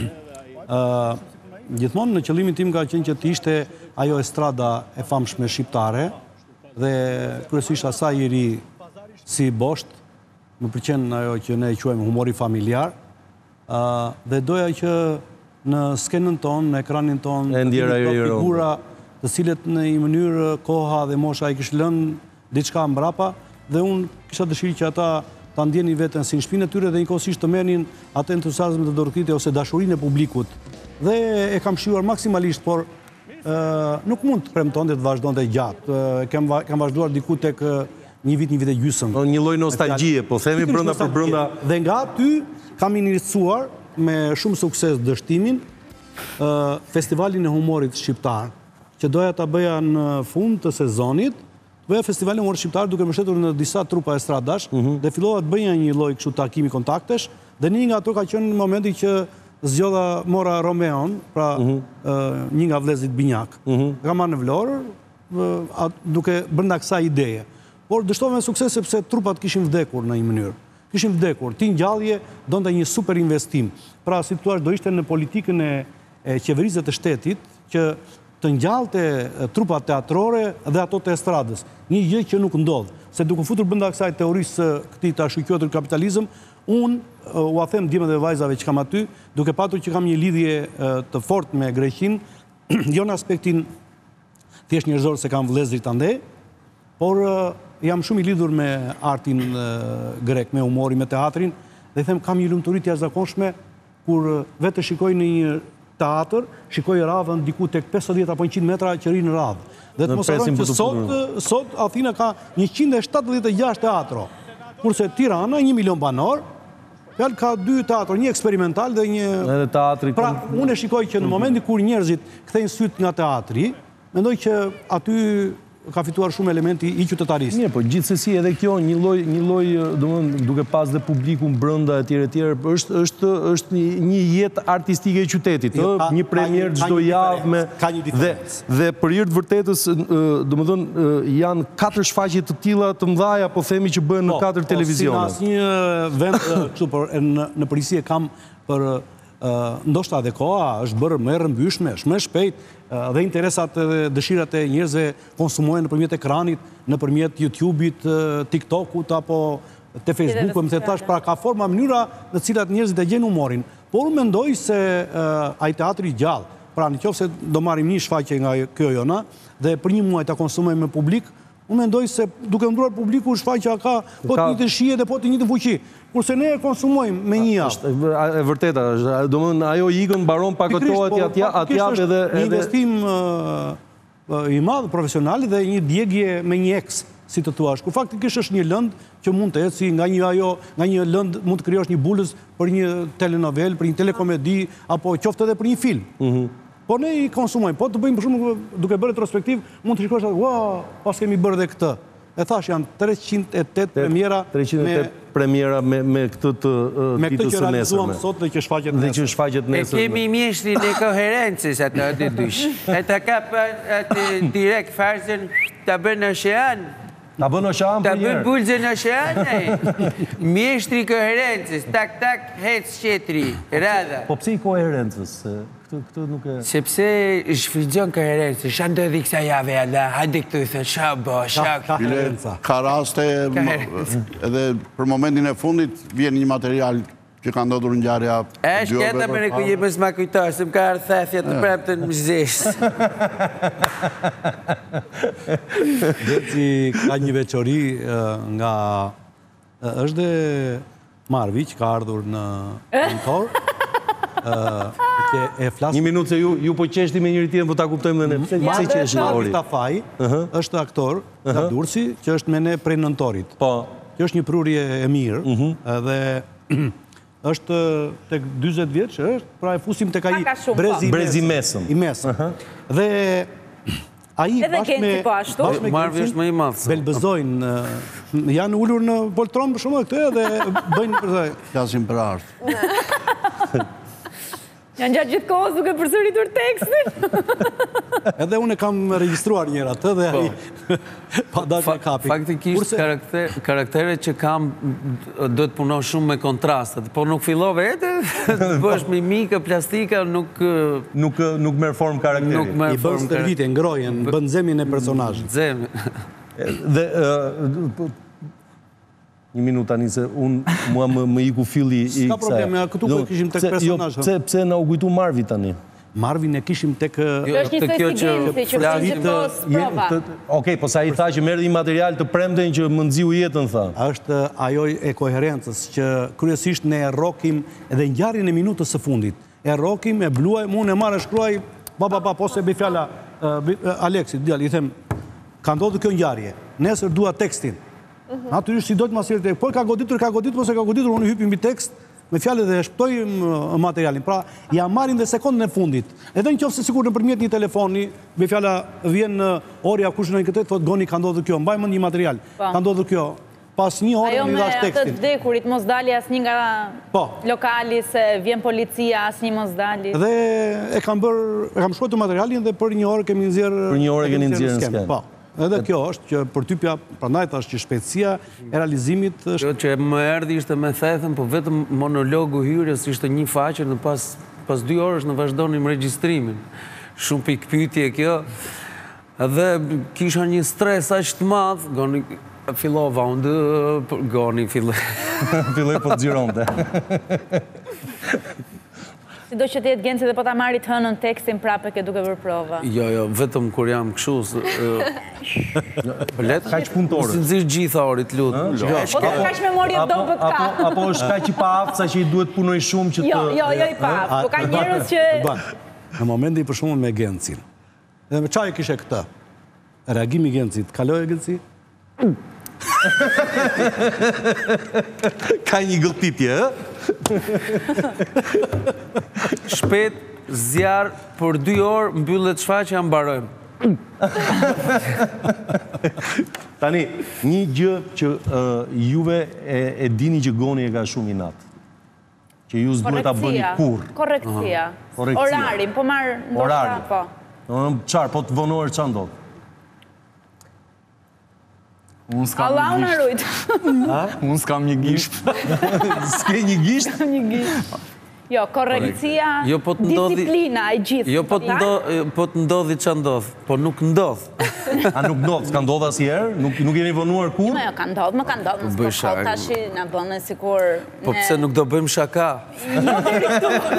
uh, gjithmonë në qëllimin tim ka qenë që të ishte ajo estrada e famshme shqiptare, dhe kryesisht asaj i ri si Bosht, më pëlqen ajo që ne e quajmë humori familjar, Uh, dhe doja që në skenën tonë, në ekranin tonë, të figura të cilët në një mënyrë koha dhe mosha i kishë lënë diçka mbrapa, dhe unë kisha dëshirë që ata ta ndjeni veten si në shtëpinë e tyre dhe njëkohësisht të merrnin atë entuziazmin të dorëkritje ose dashurinë e publikut. Dhe e kam shijuar maksimalisht, por uh, nuk mund të premtonte të vazhdonte gjatë. Uh, kam, kam vazhduar diku tek një vit, një vit e gjysëm. Një lloj nostalgjie, po themi brenda për brenda. Dhe nga aty kam iniciuar me shumë sukses dështimin Festivalin e Humorit Shqiptar, që doja ta bëja në fund të sezonit, bëja Festivalin e Humorit Shqiptar duke mbështetur në disa trupa estradash, dhe fillova të bëja një lloj kështu takimi kontaktesh, dhe një nga ato ka qenë në momenti që zgjodha mora Romeon, pra një nga vëllezërit Binjak. Ka marrë në Vlorë, duke brenda kësaj ideje. Por dështova me sukses sepse trupat kishin vdekur në një mënyrë. Kishin vdekur. Ti ngjallje donte një super investim. Pra, si thua, do ishte në politikën e qeverisë të shtetit që të ngjallte trupat teatrore dhe ato të estradës. Një gjë që nuk ndodh. Se duke futur brenda kësaj teorisë këtij tash quhetur kapitalizëm, unë u a them djemve dhe vajzave që kam aty, duke patur që kam një lidhje të fortë me Greqinë, jo në aspektin thjesht njerëzor se kam vëllezërit andej, por jam shumë i lidhur me artin grek, me humorin, me teatrin, dhe them kam një lumturi të jashtëzakonshme kur vetë shikoj në një teatr, shikoj radhën diku tek pesëdhjetë apo njëqind metra që ri në radhë. Dhe të mos harrojmë që sot sot Athina ka njëqind e shtatëdhjetë e gjashtë teatro, kurse Tirana një milion banor, fjalë ka dy teatro, një eksperimental dhe një edhe teatri. Pra, unë e shikoj që në momentin kur njerëzit kthejnë syt nga teatri, mendoj që aty ka fituar shumë elementi i qytetarisë. Mirë, po gjithsesi edhe kjo një lloj një lloj, domethënë, duke pas dhe publikun brenda etj etj, është është është një jetë artistike e qytetit, ë, një premier çdo javë me dhe dhe për hir të vërtetës, domethënë, janë katër shfaqje të tilla të mëdha, po themi që bëhen në katër televizione. Si asnjë vend kështu por në në përgjithësi e kam për ndoshta edhe koha është bërë më e rrëmbyeshme, më shpejt, dhe interesat dhe dëshirat e njerëzve konsumohen nëpërmjet ekranit, nëpërmjet YouTube-it, TikTok-ut apo te Facebook-u, më thash, pra ka forma mënyra në të cilat njerëzit e gjejnë humorin. Por unë mendoj se ai teatri i gjallë, pra nëse do marrim një shfaqje nga kjo jona dhe për një muaj ta konsumojmë me publik, unë mendoj se duke ndruar publiku shfaqja ka po të njëjtën shije dhe po të njëjtën fuqi. Kurse ne e konsumojmë me një javë. Është e vërteta, domethënë ajo ikën mbaron pakotohet atje atje edhe një investim i madh profesional dhe një djegje me një eks, si të thuash. Ku faktikisht është një lënd që mund të eci nga një ajo, nga një lënd mund të krijosh një bulës për një telenovel, për një telekomedi apo qoftë edhe për një film. Po ne i konsumojmë, po të bëjmë për shumë duke bërë retrospektiv, mund të shikosh atë, "Ua, pas kemi bërë edhe këtë." E thash janë treqind e tetë premiera treqind e tetë premiera me me këtë të me këtë që realizuam sot dhe që shfaqet nesër. Dhe që shfaqet nesër. E kemi mjeshtrin e koherencës atë aty dysh. E ta kap atë direkt farzën ta bën në ocean. Ta bën ocean Ta për bën herë. pulzën në ocean. Mjeshtri i koherencës, tak tak hec qetri, radha. Po pse i koherencës? Këtë këtë nuk e Sepse shfrytëzon koherencën, ç'a ndodhi kësaj jave alla, hajde këtu thë shabo, shak. Ka raste edhe për momentin e fundit vjen një material që ka ndodhur ngjarja. Është këta më ku je mos ma kujtosh, se më ka ardhur thethja të praptë në mëzhesh. Deci ka një veçori nga është dhe Marvi që ka ardhur në kontor. Një minutë se ju ju po qeshti me njëri tjetrin, po ta kuptojmë dhe ne. Pse pse qeshni Ori? Marvi Tafaj është aktor nga Durrësi që është me ne prej nëntorit. Po. Kjo është një prurje e mirë, edhe është tek dyzet vjeç, është, pra e fusim tek ai brezi brezi mesëm. I mesëm. Dhe ai bashkë me bashkë me Marvi është më i madh. Belbëzojnë, janë ulur në poltron për shkak të këtë dhe bëjnë për flasin për art. Janë gjatë gjithë kohës duke përsëritur tekstin. Edhe unë kam regjistruar njëra atë dhe ai pa dalë kapi. Faktikisht karakteret që kam do të punoj shumë me kontrastet, por nuk fillove ete, bësh mimika, plastika, nuk nuk nuk merr formë karakteri. Nuk merr formë. I bën stërvitje, ngrohen, bën zemin e personazhit. Zemin. Dhe një minutë tani se unë mua më, më iku filli i kësaj. Ska probleme, këtu ku kishim tek personazh. Pse pse na u kujtu Marvi tani? Marvin e kishim tek është një kjo që flasit prova. Okej, po sa i tha që merr një material të premten që më nxiu jetën tha. Është ajo e koherencës që kryesisht ne e rrokim edhe ngjarjen e minutës së fundit. E rrokim, e bluajm, unë e marr e shkruaj ba ba ba, po se bëj fjala Aleksit, djali, i them, ka ndodhur kjo ngjarje. Nesër dua tekstin. Natyrisht si dojtë masirë të... Por ka goditur, ka goditur, ose ka goditur, unë hypim mbi tekst, me fjalë dhe shptoj materialin. Pra, ja marrin dhe sekundën e fundit. Edhe në qoftë se sikur nëpërmjet një telefoni, me fjala vjen orja kush në këtë, thotë goni ka ndodhur kjo, mbaj mend një material. Ka ndodhur kjo. Pas një orë një dash tekstin. Ajo me atë vdekurit mos dali asnjë nga lokali se vjen policia, asnjë mos dali. Dhe e kam bër, e kam shkruar materialin dhe për një orë kemi nxjerr. Për një orë keni nxjerrë në skenë. Po. Edhe kjo është që përtypja, prandaj thash që shpejtësia e realizimit është... Kjo që më erdhi ishte me thethën, po vetëm monologu hyrjes ishte një faqe, në pas, pas dy orësh në vazhdonim regjistrimin. Shumë pikpyetje kjo. Edhe kisha një stres aq të madh, goni fillova unë, goni filloj. Filloj po të xhironte. Si do që t'jetë Genci dhe po ta marrit hënën tekstin prape ke duke vërë prova? Jo, jo, vetëm kur jam këshu... Kaq punëtorë? Si nëzirë gjitha orit, lutë. Po të kaq memorje do bët ka. Apo është kaq i pa aftë, sa që i duhet punoj shumë që të... Jo, jo, jo i pa aftë, po ka njerëz që... Në momentin për shumë me Gencin, edhe me qaj kishe këta, reagimi Gencit, kaloj e Genci? Ka një gëlltitje, e? Shpet, zjarë, për dy orë, mbyllet shfaqja, mbarojmë. Tani, një gjë që juve e dini që goni e ka shumë i natë. Që ju s'duhet ta bëni kur. Korrekcia. Orarin, po marë ndoshta, po. Qarë, po të vonuar që ndodhë? Unë s'kam një gisht. Unë s'kam një gisht. S'ke një gisht? Një gisht. Jo, korrekcia, disiplina e gjithë. Jo, po të ndodhi që ndodhë, po nuk ndodhë. A nuk ndodhë? S'ka ndodhë asjerë? Nuk jeni vonuar kur? Jo, ka ndodhë, më ka ndodhë. Më s'po të tashi në bënë sikur... Po pëse nuk do bëjmë shaka? Jo, diri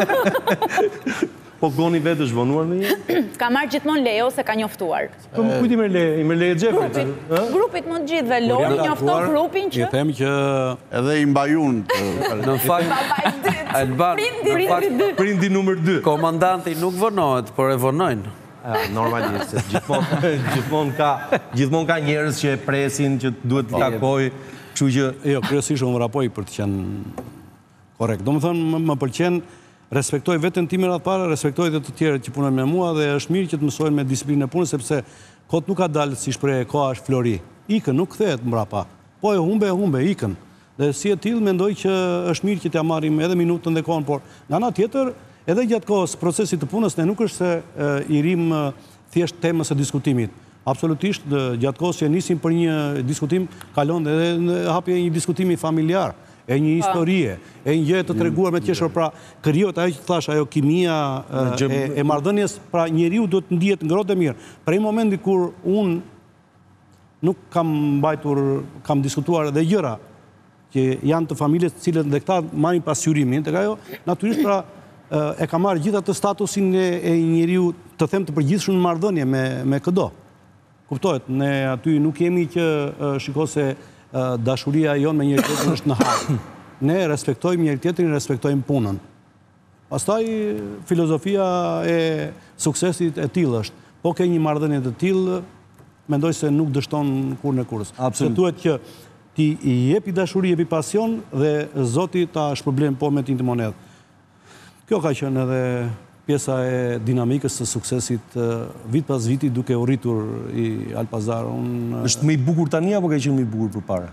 këtu. Po goni vetë është vonuar në një? Ka marrë gjithmonë lejo se ka njoftuar. Kujt i merr leje? I merr leje Xhefrit? Grupit më gjithve, Lori njofton grupin që... I them që... Edhe i mbajun. Në fakt... Alban, në fakt... Prindi numër dy. Komandanti nuk vonohet, por e vonojnë. Normalisht, gjithmonë ka gjithmonë ka njerëz që e presin, që duhet të takoj, kështu që... Jo, kryesisht unë vrapoj për të qenë korrekt. Do më thënë, më pëlqen respektoj vetën timin atë parë, respektoj dhe të tjerët që punojnë me mua dhe është mirë që të mësojnë me disiplinë e punës, sepse kot nuk ka dalë si shprehje koha është flori. Ikën, nuk kthehet mbrapa. Po e humbe, e humbe, ikën. Dhe si e tillë mendoj që është mirë që t'ja marrim edhe minutën dhe kohën, por nga ana tjetër, edhe gjatë kohës procesit të punës, ne nuk është se i rim thjesht temës së diskutimit. Absolutisht, gjatë kohës që nisim për një diskutim, kalon edhe hapje një diskutimi familjar. E një historie, e një gjë të treguar me të qeshur, pra krijohet ajo që thash, ajo kimia e marrëdhënies, pra njeriu duhet të ndihet ngrohtë e mirë. Prej momenti kur unë nuk kam mbajtur, kam diskutuar edhe gjëra që janë të familjes të cilët dhe këta marrin pasqyrimin, tek ajo natyrisht pra e ka marrë gjithë atë statusin e njeriu, të them të përgjithshëm në marrëdhënie me me çdo. Kuptohet, ne aty nuk jemi që shiko se dashuria jonë me njëri tjetrin është në harë. Ne respektojmë njëri tjetrin, respektojmë punën. Pastaj filozofia e suksesit e tillë është. Po ke një marrëdhënie të tillë, mendoj se nuk dështon kurrë në kurrës. Se duhet që ti i jepi dashuri, jepi pasion dhe Zoti ta shpërblen po me tintë monedh. Kjo ka qenë edhe pjesa e dinamikës të suksesit vit pas viti duke u rritur i Alpazar. Është më i bukur tani apo ka qenë më i bukur përpara?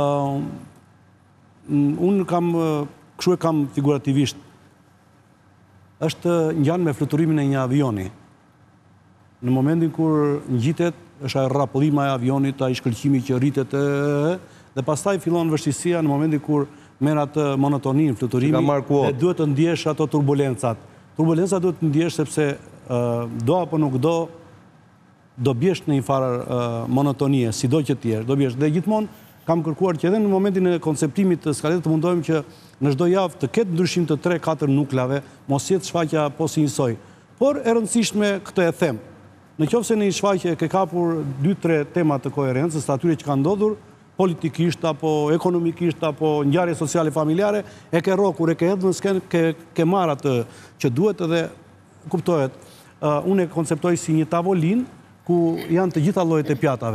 Unë kam, kështu e kam figurativisht, është ngjan me fluturimin e një avioni. Në momentin kur ngjitet, është ajo rrapollima e avionit, ai shkëlqimi që rritet dhe pastaj fillon vështirësia në momentin kur merr atë monotoninë, fluturimin dhe duhet të ndjesh ato turbulencat. Turbulenca duhet të ndjesh sepse do apo nuk do, do bjesh në një farë monotonie, si do që tjerë, do bjesh. Dhe gjithmonë kam kërkuar që edhe në momentin e konceptimit të skalet të mundohem që në çdo javë të ketë ndryshim të tre katër nuklave, mos jetë shfaqja po si njësoj. Por e rëndësishme këtë e them. Në qoftë se në një shfaqje ke kapur dy tre tema të koherencës, të atyre që kanë ndodhur, politikisht, apo ekonomikisht, apo ngjarje sociale familjare, e ke rokur, e ke hedhur në skenë, ke, ke marrë atë që duhet edhe kuptohet. Uh, unë e konceptoj si një tavolin ku janë të gjitha llojet e pjatave.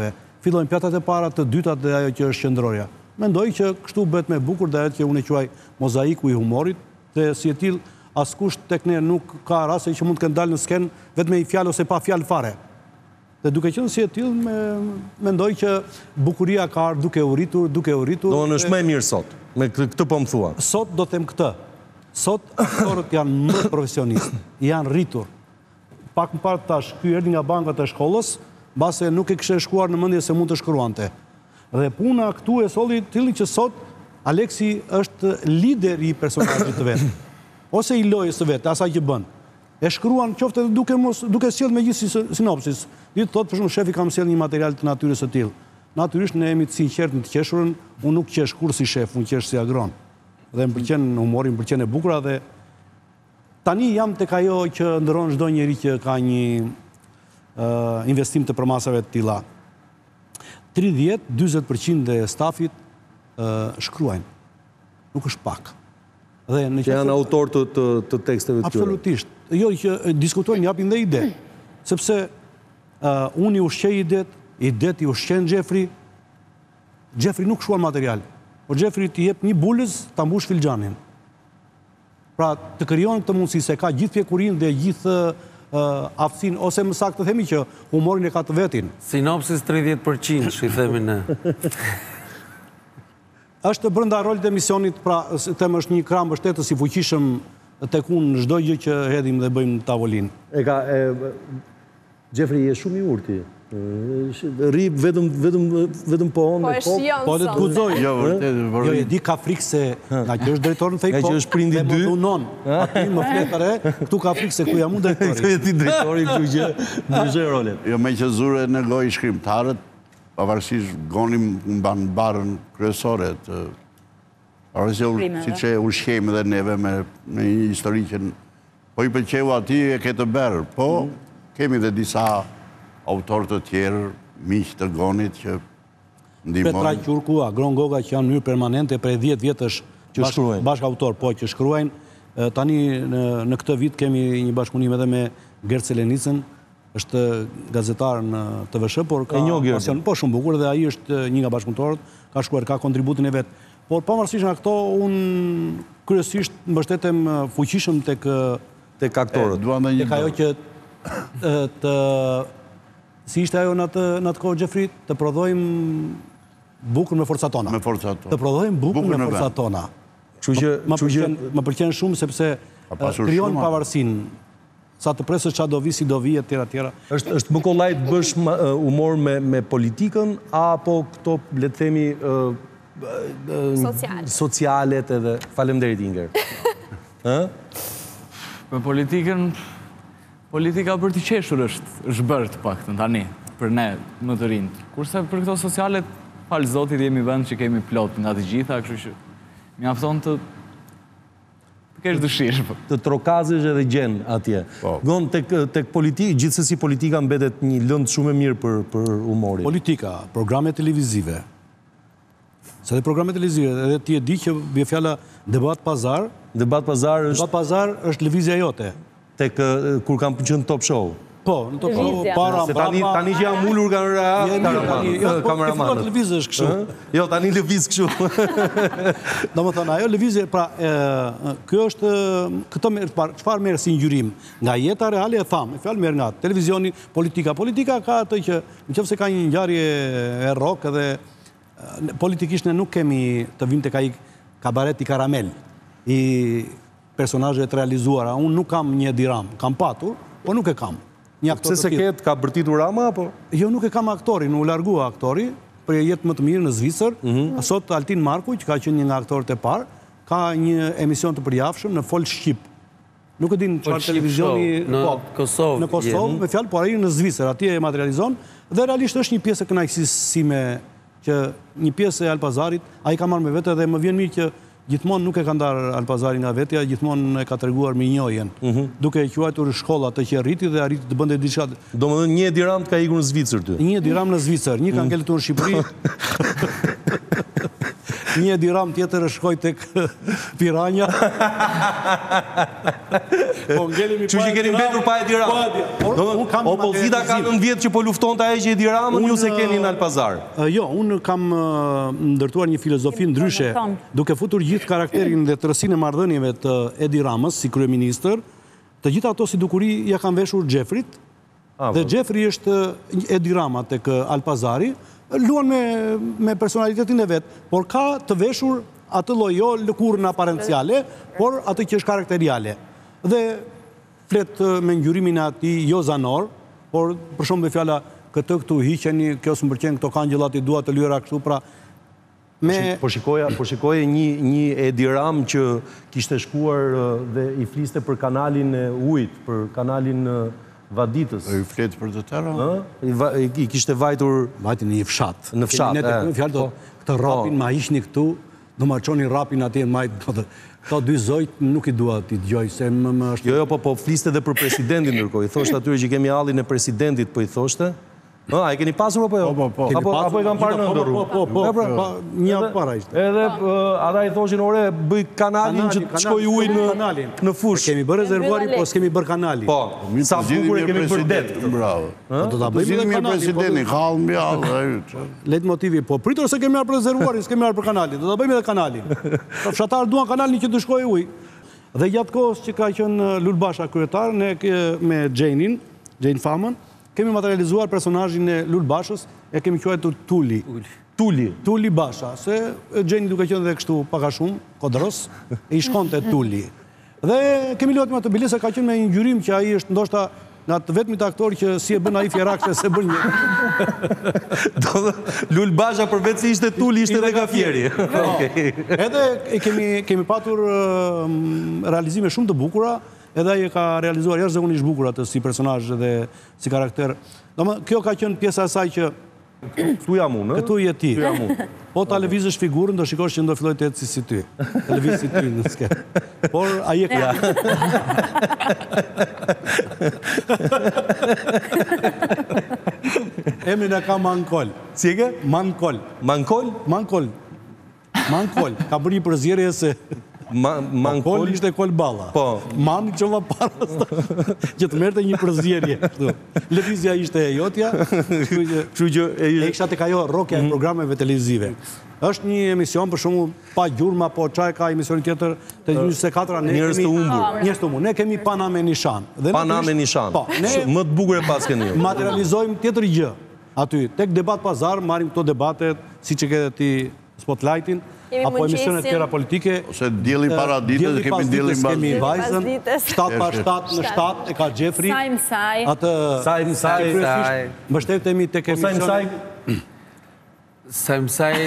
fillojnë pjatat e para, të dytat dhe ajo që është qendrorja. Mendoj që kështu bëhet më bukur dhe ajo që unë e quaj mozaiku i humorit, dhe si e tillë askush tek ne nuk ka raste që mund të kenë dalë në sken vetëm me një fjalë ose pa fjalë fare. Dhe duke qenë si e tillë, mendoj që bukuria ka ardhur duke u rritur, duke u rritur. Do në është më e mirë sot, me këtë po më thua. Sot do them këtë. Sot aktorët janë më profesionistë, janë rritur. Pak më parë tash, ky erdhi nga bankat e shkollës, mbase nuk e kishte shkuar në mendje se mund të shkruante. Dhe puna këtu e solli tilli që sot Aleksi është lider i personazhit të vet. Ose i lojës së vet, asaj që bën. E shkruan qoftë edhe duke mos duke sjell me gjithë sinopsis. Ditë thotë për shembull shefi kam sjell një material të natyrës së tillë. Natyrisht ne jemi të sinqertë në të qeshurën, unë nuk qesh kur si shef, unë qesh si agron. Dhe më pëlqen humori, më pëlqen e bukura dhe tani jam tek ajo që ndron çdo njeri që ka një uh, investim të përmasave të tilla. tridhjetë deri në dyzet përqind e stafit uh, shkruajnë. Nuk është pak. Dhe në që janë autor të, të, të teksteve të tyre. Absolutisht. Jo që diskutojnë, japin dhe ide. Sepse uh, unë i ushqej idet, idet i ushqen Gjefri, Gjefri nuk shkuan material. Po Gjefri t'i jep një bulës, ta mbush filxhanin. Pra të krijon këtë mundësi se ka gjithë pjekurin dhe gjithë uh, aftësin, ose më saktë të themi që humorin e ka të vetin. Sinopsis tridhjetë përqind, që i themi ne. Është brenda rolit e emisionit, pra them është një krah mbështetës i fuqishëm tek unë çdo gjë që hedhim dhe bëjmë në tavolinë. E ka e Gjefri je shumë i urti. Rri vetëm vetëm vetëm po on me kokë. Po le të guxoj. Jo, vërtet, vërtet. Jo, e di ka frikë se nga që është drejtor në fake pop. Nga që është prindi dy. Unon. Aty më fletare, këtu ka frikë se ku jam unë drejtori. Këtu je ti drejtori, kështu që ndryshoj rolet. Jo, me që zure në gojë shkrimtarët, pavarësisht gonim mban barën kryesore të pavarësisht si që ushqejmë dhe neve me një histori që po i pëlqeu ati e ke të berë, po kemi dhe disa autorë të tjerë, miqë të gonit që ndihmojnë. Petra Qurku, Agron Goga që janë në mënyrë permanente prej dhjetë vjetësh që shkruajnë. Bashkë autor, po që shkruajnë. Tani në këtë vit kemi një bashkëpunim edhe me Gert Selenicën, është gazetar në T V S H, por ka pasion po shumë bukur dhe ai është një nga bashkëpunëtorët, ka shkuar, ka kontributin e vet. Por pavarësisht nga këto, unë kryesisht mbështetem fuqishëm tek tek aktorët. Tek ajo që të si ishte ajo në atë në atë kohë Gjefri, të prodhojmë bukën me forcat tona. Me forcat tona. Të prodhojmë bukën me forcat tona. Kështu që më pëlqen shumë sepse krijon pavarësinë. Sa të presës qa do vi, si do vi, e tjera tjera. është më kollaj të bësh humor me politikën, apo këto, le të themi, socialet edhe... Faleminderit Inger. Me politikën, politika për të qeshur është bërë të paktën tani, për ne më të rinjt. Kurse për këto socialet, falë zotit jemi vend që kemi plot nga të gjitha, kështu që mjafton të kesh dëshirë. Të trokazesh edhe gjen atje. Gon, tek politikë, gjithsesi politika mbetet një lëndë shumë e mirë për humorin. Politika, programe televizive. Se dhe programe televizive, edhe ti e di që bje fjalla debat pazar. Debat pazar është... Debat pazar është lëvizja jote. Tek kur kam qenë Top Show. Po, në Top Show, para, brapa... Tani që jam ullur kameramanët. Lëviz është kështu. Jo, tani lëviz kështu. Do më thënë, ajo lëvizje, pra, kjo është, këtë qëfar merë si njërim? Nga jeta reale e thamë, e fjallë merë nga televizioni, politika. Politika ka atë që, në qëfë se ka një ngjarje e rock edhe politikisht ne nuk kemi të vim të ka i kabaret i karamel, i personazhet realizuara. Unë nuk kam një diram, kam patur, po nuk e kam. Pse se ketë, ka bërtitur Rama, apo? Jo, nuk e kam aktori, në u largua aktori, për jetë më të mirë në Zvicër. Sot Altin Marku, që ka qenë një nga aktorët e parë, ka një emision të përjafshëm në Fol Shqip. Nuk e din çfarë televizioni në Kosovë. Në Kosovë, me fjalë, por ai në Zvicër, atje e materializon, dhe realisht është një pjesë e kënaqësisime që një pjesë e Alpazarit, ai ka marrë me vete dhe më vjen mirë që gjithmonë nuk e ka ndarë Alpazarin nga vetja, gjithmonë e ka treguar mirënjohjen, duke e quajtur shkolla të që rriti dhe arriti të bënte diçka. Domethënë një diram ka ikur në Zvicër ty. Një diram në Zvicër, një ka ngeletur në Shqipëri. Një Edi Ram tjetër shkoj tek Piranja. Po ngelemi pa. Që që keni mbetur pa Edi Ram. Opozita ka nëntë vjetë që po lufton të aje që Edi Ramën, ju se keni në Alpazar. Jo, unë kam ndërtuar një filozofi ndryshe, duke futur gjithë karakterin dhe tërësinë e marrëdhënieve të Edi Ramës si kryeministër, të gjitha ato si dukuri ja kanë veshur Xhefrit, dhe Xhefri është Edi Rama tek Alpazari, luan me personalitetin e vetë, por ka të veshur atë lloj jo lëkurën aparenciale, por atë që është karakteriale. Dhe flet me ngjyrimin e atij jo zanor, por për shembull me fjala këtë këtu hiqeni, kjo s'm pëlqen, këto kanë gjillat i dua të lyera kështu, pra Po shikoja, po shikoja një, një Edi Ram që kishte shkuar dhe i fliste për kanalin e ujit, për kanalin Vaditës. I fletë për të tëra? I kishte vajtur... Vajti në një fshat. Në fshat, e. Këtë rapin ma ishni këtu, do ma qoni rapin atje në majtë, këto dy zojt nuk i dua t'i djoj, se më më është... Jo, jo, po, po fliste dhe për presidentin nërkoj. I thoshtë atyre që kemi hallin e presidentit, po i thoshte. A, e keni pasur apo jo? Po, po, po. Apo e kam parë në ndërru? Po, po, po, një para ishte. Edhe ata i thoshin, ore, bëj kanalin që të shkoj uj në fush. Kemi bërë rezervuari, po s'kemi bërë kanali. Po, sa bukur e kemi bërë det. Bravo. Do t'a bëjmë dhe kanali. Presidenti, halë mbi halë. Letë motivi, po, pritur se kemi arë për rezervuarin, s'kemi arë për kanalin. Do t'a bëjmë dhe kanalin. Fshatarë duan kanalin që të shkoj uj. Dhe gjatë kohës që ka qenë Lulbasha kryetar, ne me Gjenin, Gjen Famën, kemi materializuar personazhin e Lulbashës, e kemi quajtur Tuli. Tuli? Tuli Basha, se Gjeni duke qenë dhe kështu paka shumë, kodros, e i shkonte Tuli. Dhe kemi luajtur me atë bile se ka qenë me një ngjyrim që ai është ndoshta nga të vetmit aktor që si e bën ai Fjerakse se bën një. Lulbasha përveç se ishte Tuli, ishte edhe gafieri. Edhe kemi patur realizime shumë të bukura, edhe ai e ka realizuar jashtëzakonisht bukur atë si personazh dhe si karakter. Domethënë, kjo ka qenë pjesa e saj që këtu jam unë, këtu je ti. Po ta lëvizësh figurën, do shikosh që do filloj të ecë si ty. Të lëviz si ty në ske. Por ai e ka. Emrin e ka Mankol. Si e ke? Mankol. Mankol? Mankol. Mankol. Ka bërë një përzierje se Mankol ishte kol balla. Po. Mani që va para që të merte një përzierje. Lëvizja ishte e jotja. Kështu që e kisha tek ajo rrokja e programeve televizive. Është një emision për shembull pa gjurma, po çaj ka emision tjetër te njëzet e katëra ne Njerëz të humbur. Njerëz të humbur. Ne kemi Paname Nishan. Paname Nishan. Po, më të bukur e pas keni. Materializojmë tjetër gjë. Aty tek debat pazar marrim këto debatet siç e ke ti Spotlightin, apo emisionet tjera politike. Ose dielli para ditës, kemi diellin pas kemi vajzën, shtatë pa shtatë në shtatë e ka Xhefri. Sajm saj. Atë Sajm saj. Mbështetemi tek emisionet. Sajm saj.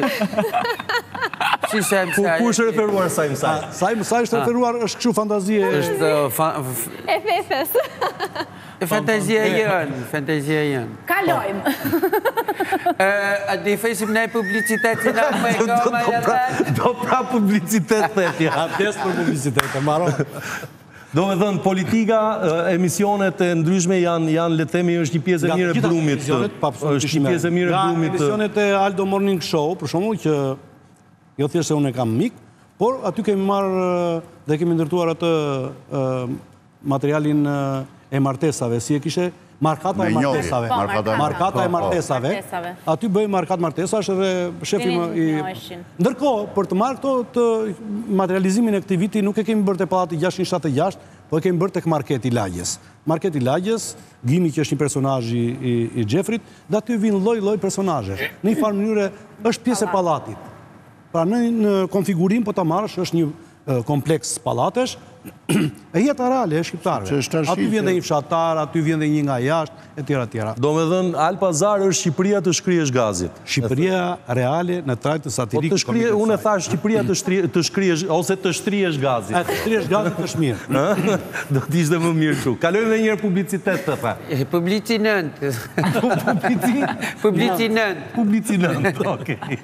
Si Sajm saj? Ku është referuar Sajm saj? Sajm saj është referuar, është kështu fantazie. Është e fefes. Fantazia janë, fantazia janë. Kalojmë. A di fejsim ne publicitetin a me goma edhe? Do pra publicitet thepja. Ates për publicitet, e maron. Do me dhënë, politika, emisionet e ndryshme janë, janë le themi, është një pjesë e mirë e brumit. është një pjesë e mirë e brumit. Nga emisionet e Aldo Morning Show, për shumë, që jo thjesht se unë e kam mik, por aty kemi marrë dhe kemi ndërtuar atë materialin e martesave, si e kishe markata e martesave. Markata e martesave. Aty bëjmë markat martesash edhe shefi më i... Ndërkohë, për të marrë këto të materializimin e këtij viti, nuk e kemi bërë te Pallati gjashtëqind shtatëdhjetë e gjashtë, po e kemi bërë tek Marketi Lagjes. Marketi Lagjes, Gimi që është një personazh i Xhefrit, dhe aty vinë lloj-lloj personazhe. Në një farë mënyrë është pjesë e pallatit. Pra në konfigurim po ta marrësh është një kompleks pallatesh, e jeta reale e shqiptarëve. Aty vjen dhe një fshatar, aty vjen dhe një nga jashtë, e tjera tjera. Do me dhënë, Alpazar është Shqipëria të shkrihesh gazit. Shqipëria reale në trajt të satirik. Unë e thash Shqipëria të shkrihesh, ose të shtrihesh gazit. E të shtrihesh gazit është mirë. Do t'ishte më mirë kështu. Kalojmë dhe njërë publicitet të tha. Publicinant. Publicinant. Publicinant, okej.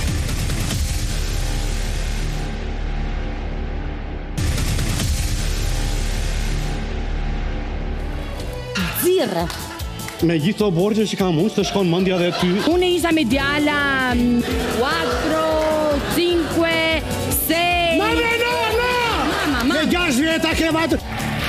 Zirë. Me gjithë të borgje që kam unë, të shkon mëndja dhe ty. Unë isha me djala, quattro, cinque. gjashtë vjeta ke matur.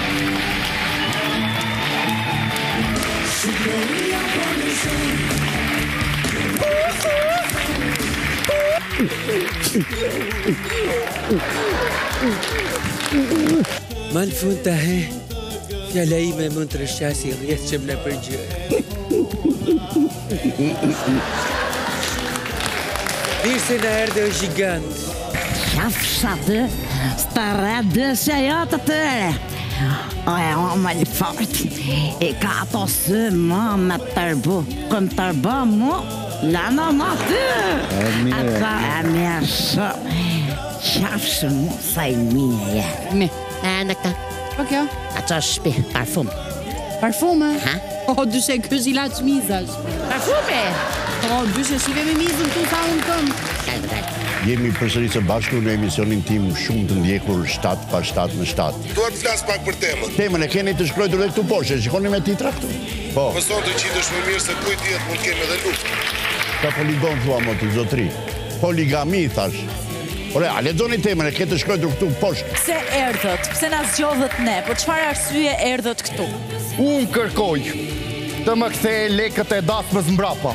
Ma në fund të he, fjalla ime mund të rëshqasi rjetë që më në përgjërë. Mirë se në erdhe o gjigant. Qafshatë, stare dëshja jotë të tëre. Oja, o më një fort. I ka ato së më me tërbu. Këm tërbu mu, lana më të. Ata e mirë shumë. Qafshë mu sa i mije je. Mi, e në këta. Po kjo? Ato shpi, parfum. Parfume? Ha? O, dyshe kësh i la që mizash. Parfume? O, dyshe shive me mizën tu sa unë këmë. Jemi përsëri së bashku në emisionin tim shumë të ndjekur shtatë pa shtatë në shtatë. Duar të flasë pak për temën. Temën e keni të shkrojtur dhe këtu poshtë, shikoni me titra këtu. Po. Mëson të qitësh më mirë se kujt jetë mund kemi edhe luftë. Ka poligon thua më të zotri. Poligami, thash. Ore, a lexoni temën e ke të shkrojtur këtu poshtë. Pse erdhët? Pse na zgjodhët ne? Për çfarë arsye erdhët këtu? Unë kërkoj të më kthej lekët e dasmës mbrapa.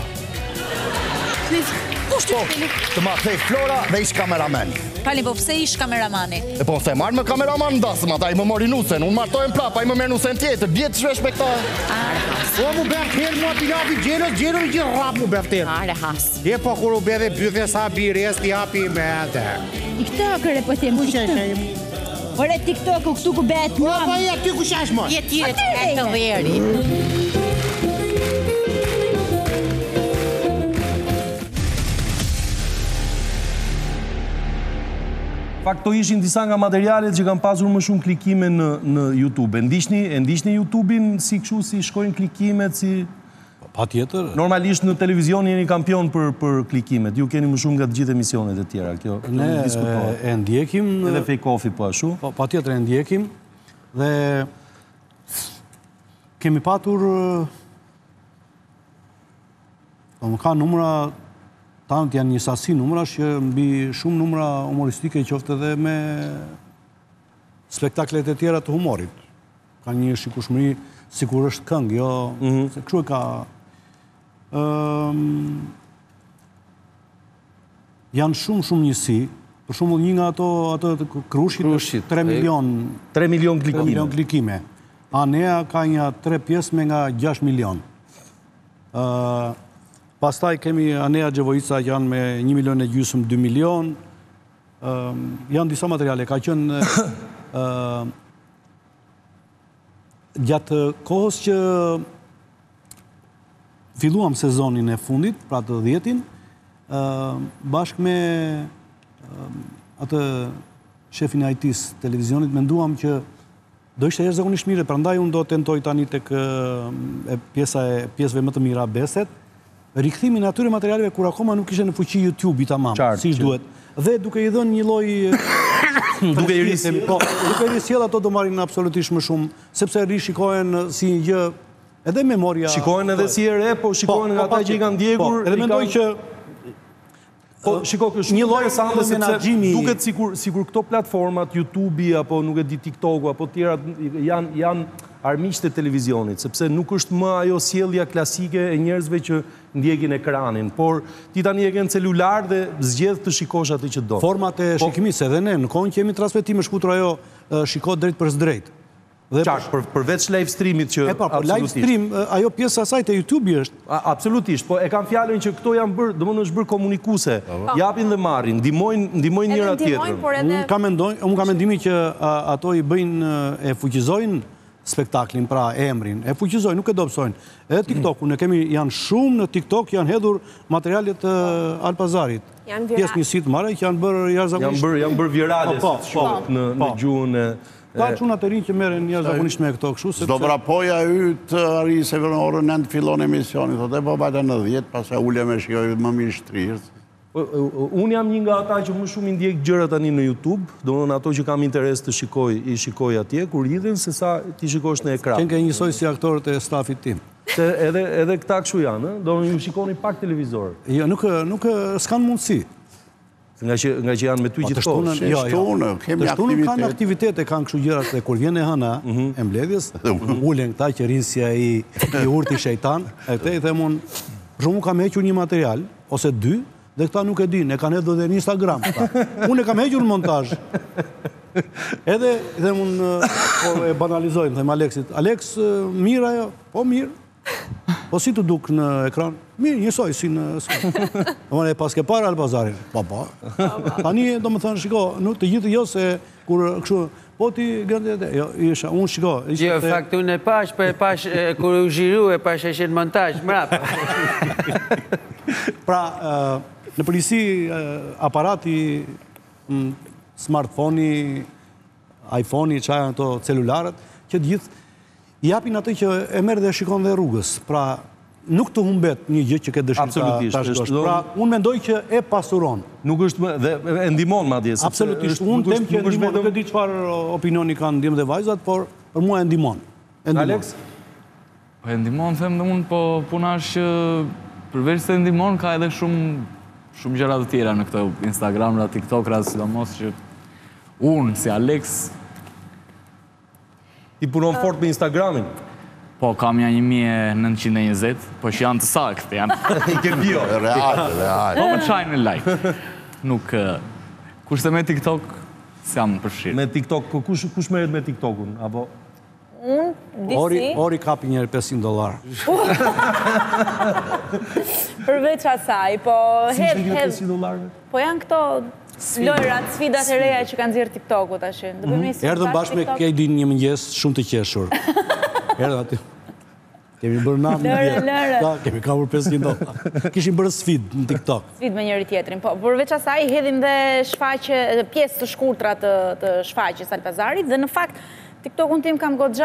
Kush të këtini? Të më kthej Flora dhe ish kameramen. Pali, po pse ish kameramani? E po se marrë me kameraman në dasëm, ata i më mori nusen, unë martojnë prapa, i më merë nusen tjetër, djetë shvesh me këta. O, mu bërë tërë, mua pilapi gjelës, gjelës i gjithë rapë mu bërë tërë. Are has. Je po kur u be dhe bythe sa bires, t'i hapi me edhe. TikToker e po të më TikTok. Ore TikTok u këtu ku bet mua. Po, po, je ty ku shash mos. Je tjere të të veri. Fakt, to ishin disa nga materialet që kanë pasur më shumë klikime në, në YouTube. E ndishni, e ndishni YouTube-in si këshu, si shkojnë klikimet, si... Pa tjetër... Normalisht në televizion jeni kampion për, për klikimet. Ju keni më shumë nga të gjithë emisionet e tjera. Kjo, ne e ndjekim... Edhe Fake Coffee po ashu. Pa, pa tjetër e ndjekim. Dhe kemi patur... Më ka numra... Tanët janë një sasi numrash që mbi shumë numra humoristike i qofte dhe me spektaklet e tjera të humorit. Ka një shikueshmëri sikur është këngë, jo, se kështu e ka... Janë shumë shumë njësi, për shumë një nga ato ato Krushit, tre milion... tre milion klikime. tre milion klikime. Anea ka një tre pjesë me nga gjashtë milion. Pastaj kemi Anea Gjevojica janë me një milion e gjysmë, dy milion. Janë disa materiale. Ka qënë gjatë kohës që filluam sezonin e fundit, pra të dhjetin, bashkë me atë shefin e I T-s televizionit, menduam që do ishte jashtëzakonisht mire, prandaj unë do tentoj tani tek pjesa e pjesëve më të mira beset, rikthimin atyre materialeve kur akoma nuk ishe në fuqi YouTube i tamam, si ish duhet. Dhe duke i dhënë një lloj duke i risi, po, duke i risi ato do marrin absolutisht më shumë, sepse rishikohen si një gjë edhe memoria. Shikohen edhe si e re, po shikohen nga ata që i kanë ndjekur. Edhe mendoj që Po, shiko, kështë një lloj sande sepse duket sikur sikur këto platformat, YouTube-i apo nuk e di TikTok-u apo tjera janë janë armiqtë e televizionit, sepse nuk është më ajo sjellja klasike e njerëzve që ndjekin ekranin, por ti tani e ke në celular dhe zgjedh të shikosh atë që do. Format e shikimit, edhe ne në kohën që jemi transmetim e shkutur ajo shiko drejt për drejt. Qartë, përveç live streamit që absolutisht. Live stream, ajo pjesë asaj të YouTube-i është. Absolutisht, po e kam fjalën që këto janë bërë, domethënë është bërë komunikuse, japin dhe marrin, ndihmojnë njëra tjetrën. Unë kam mendoj, unë kam mendimin që ato i bëjnë e fuqizojnë spektaklin, pra emrin, e fuqizojnë, nuk e dobësojnë. Edhe TikTok, ne kemi janë shumë në TikTok janë hedhur materialet e Alpazarit. Pjesë njësit marrë që janë bërë jashtëzakonisht. Janë bërë janë bërë virale në në gjuhën e Ka shumë të rinjë që merren jashtëzakonisht me këto kështu. Do vrapoja yt arri se në orën nëntë fillon emisioni, thotë po bajta në dhjetë, pastaj ulem e shikoj më mirë shtrirë. Unë jam një nga ata që më shumë i ndjek gjëra tani në YouTube, domethënë ato që kam interes të shikoj, i shikoj atje kur hidhen se sa ti shikosh në ekran. Qenë ke njësoj si aktorët e stafit tim. Se edhe edhe këta kështu janë, ëh, do ju shikoni pak televizor. Jo, nuk nuk s'kan mundësi. Nga që, nga që janë me ty gjithë kohë. jo, jo. Kemi Të shtunën kanë aktivitet. aktivitete, kanë kështu gjëra se kur vjen e hëna e mbledhjes, ulen këta që rinë si ai i urti shejtan, e te i them unë, për shembull kam hequr një material ose dy dhe këta nuk e dinë, e kanë hedhur edhe në Instagram këta. Unë e kam hequr në montazh. Edhe i them unë, po e banalizojmë, them Aleksit, Aleks, mirë ajo, po mirë. Po si të duk në ekran? Mirë, njësoj, si në... Në e pas ke para Alpazarin? Pa, pa. Tani, do më thënë, shiko, nuk të gjithë jo se kur kështu, po ti gëndet e... Jo, isha, unë shiko... Jo, fakt, unë e pash, për e pash, kur u zhiru, e pash e shenë montaj, mrap. Pra, në përgjithësi, aparati, smartphone-i, iPhone-i, qajnë ato celularët, që gjithë i japin atë që e merë dhe shikon dhe rrugës. Pra, nuk të humbet një gjë që ke dëshirë ta shkosh. Pra, unë mendoj që e pasuron. Nuk është dhe e ndihmon madje. Absolutisht. Unë them që ndihmon, nuk e di çfarë opinioni kanë ndjem dhe vajzat, por për mua e ndihmon. Alex? Po e ndihmon, them dhe unë, po puna është që përveç se ndihmon, ka edhe shumë shumë gjëra të tjera në këto Instagram, ra TikTok, ra sidomos që unë si Alex Ti punon fort me Instagramin? Po, kam ja një mijë e nëntëqind e njëzet, po që janë të saktë, janë... I ke bio. Real, real. Po më qajnë në like. Nuk... Kushte me TikTok, s'jam përfshirë. Me TikTok, kush, kush meret me TikTokun? Apo... Unë, disi... Ori, ori kapi njerë pesëqind dollar. Përveç asaj, po... Si që një pesëqind dollar? Po janë këto... Lojrat, sfidat e reja që kanë zirë TikTok-u të ashe. Erdhëm bashkë me Kejdin një mëngjes shumë të qeshur. Erdhëm aty. Kemi bërë namë një Lërë, lërë. Kemi kapur pesëqind dollar. Kishim bërë sfid në TikTok. Sfid me njëri tjetrin. Po, përveç asaj, hedhim dhe shfaqe, pjesë të shkurtra të shfaqes Alpazarit, dhe në fakt, TikTok-un tim kam goxha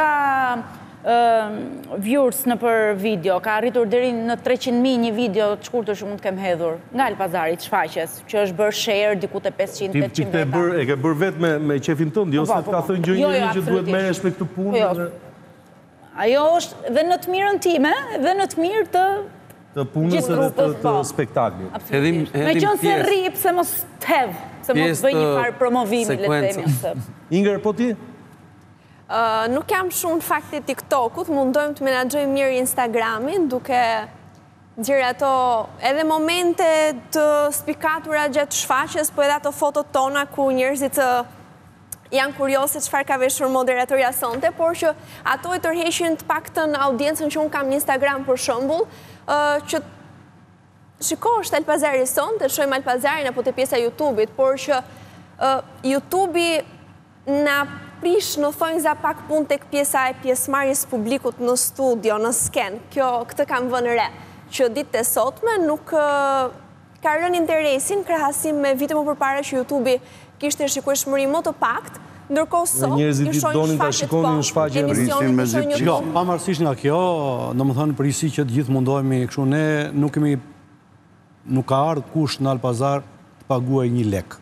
viewers në për video, ka arritur deri në treqind mijë një video të shkurtër që mund të kem hedhur nga Alpazarit, shfaqes, që është bërë share, diku të pesëqind tetëqind veta. E ke bërë vetë me qefin tënd, jo se të ka thënë gjë njëri që duhet merresh me këtë punë. Ajo është dhe në të mirën time, dhe në të mirë të të punës edhe të spektaklit. Me qënë se rrip, se mos të hedhë, se mos bëj një farë promovimi, le të themi. Inger, po ti? Nuk jam shumë në fakti TikTok-ut, mundojmë të menagjojmë mirë Instagramin, duke gjirë ato edhe momente të spikatura gjatë shfaqes, po edhe ato fotot tona ku njerëzit janë kuriosit çfarë ka veshur moderatorja sonte, por që ato e tërheqin të paktën audiencën që unë kam në Instagram për shembull, që shiko, është Alpazari sonte, shojmë Alpazarin apo të pjesa YouTube-it, por që YouTube-i na prish në thonjë za pak pun tek pjesa e pjesëmarrjes publikut në studio, në sken. Kjo, këtë kam vënë re, që ditët e sotme nuk ka rënë interesin krahasim me vite më përpara që YouTube-i kishte shikueshmëri më të pakt, ndërkohë sot njerëzit donin ta shikonin shfaqje rrisin me zi. Jo, pavarësisht nga kjo, domethënë përgjithësi që të gjithë mundohemi kështu, ne nuk kemi nuk ka ardhur kush në Alpazar të paguajë një lek.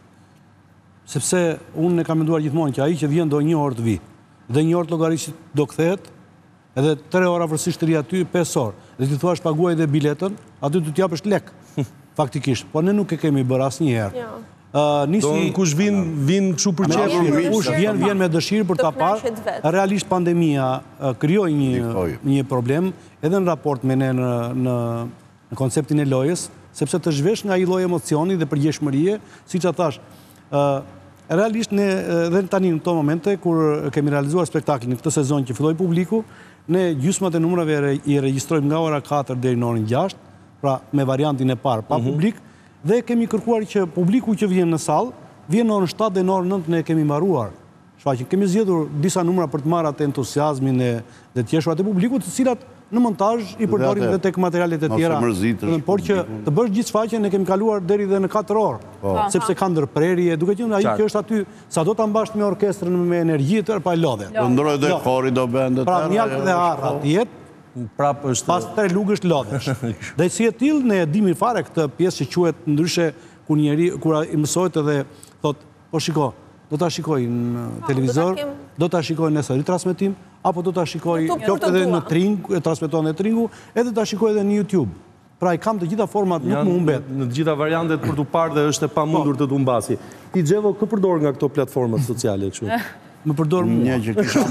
Sepse unë e kam menduar gjithmonë që ai që vjen do një orë të vi, dhe një orë të llogarisht do kthehet, edhe tre ora vërësisht të ri aty, pesë orë. Dhe ti thua paguaj dhe biletën, aty do t'japësh lek. Faktikisht, po ne nuk e kemi bërë asnjëherë. Nisi kush vin vin kështu për çfarë? Kush vjen vjen me dëshirë për ta parë. Realisht pandemia krijoi një një problem edhe në raport me ne në në në konceptin e lojës, sepse të zhvesh nga ai lloj emocioni dhe përgjeshmërie, siç e thash, realisht ne dhe tani në këto momente kur kemi realizuar spektaklin në këtë sezon që filloi publiku, ne gjysmat e numrave i regjistrojmë nga ora katër deri në orën gjashtë, pra me variantin e parë pa publik, dhe kemi kërkuar që publiku që vjen në sallë, vjen në orën shtatë dhe në orën nëntë ne kemi mbaruar shfaqjen. Kemi zgjedhur disa numra për të marrë atë entuziazmin e dhe të qeshurat e publikut, të cilat në montazh i përdorim dhe tek materialet e tjera. Por që të bësh gjithë shfaqjen ne kemi kaluar deri dhe në katër orë, sepse ka ndërprerje, duke qenë ai që është aty, sado ta mbash me orkestrën me energji të pa lodhe. Do ndroj dekori do bën të Pra mjak dhe arra tjetë, prap është pas tre lugësh lodhesh. Dhe si e tillë ne e dimi fare këtë pjesë që quhet ndryshe kur njeri kur i mësohet edhe thot, po shiko, do ta shikoj në televizor, do ta shikoj nëse ritransmetim, apo do ta shikoj qoftë edhe në Tring, e transmeton në Tringu, edhe ta shikoj edhe në YouTube. Pra i kam të gjitha format, nuk më humbet. Në të gjitha variantet për t'u parë dhe është e pamundur të t'u mbasi. Ti Xhevo, kë përdor nga këto platformat sociale kështu? Më përdor mua. Një që kisha...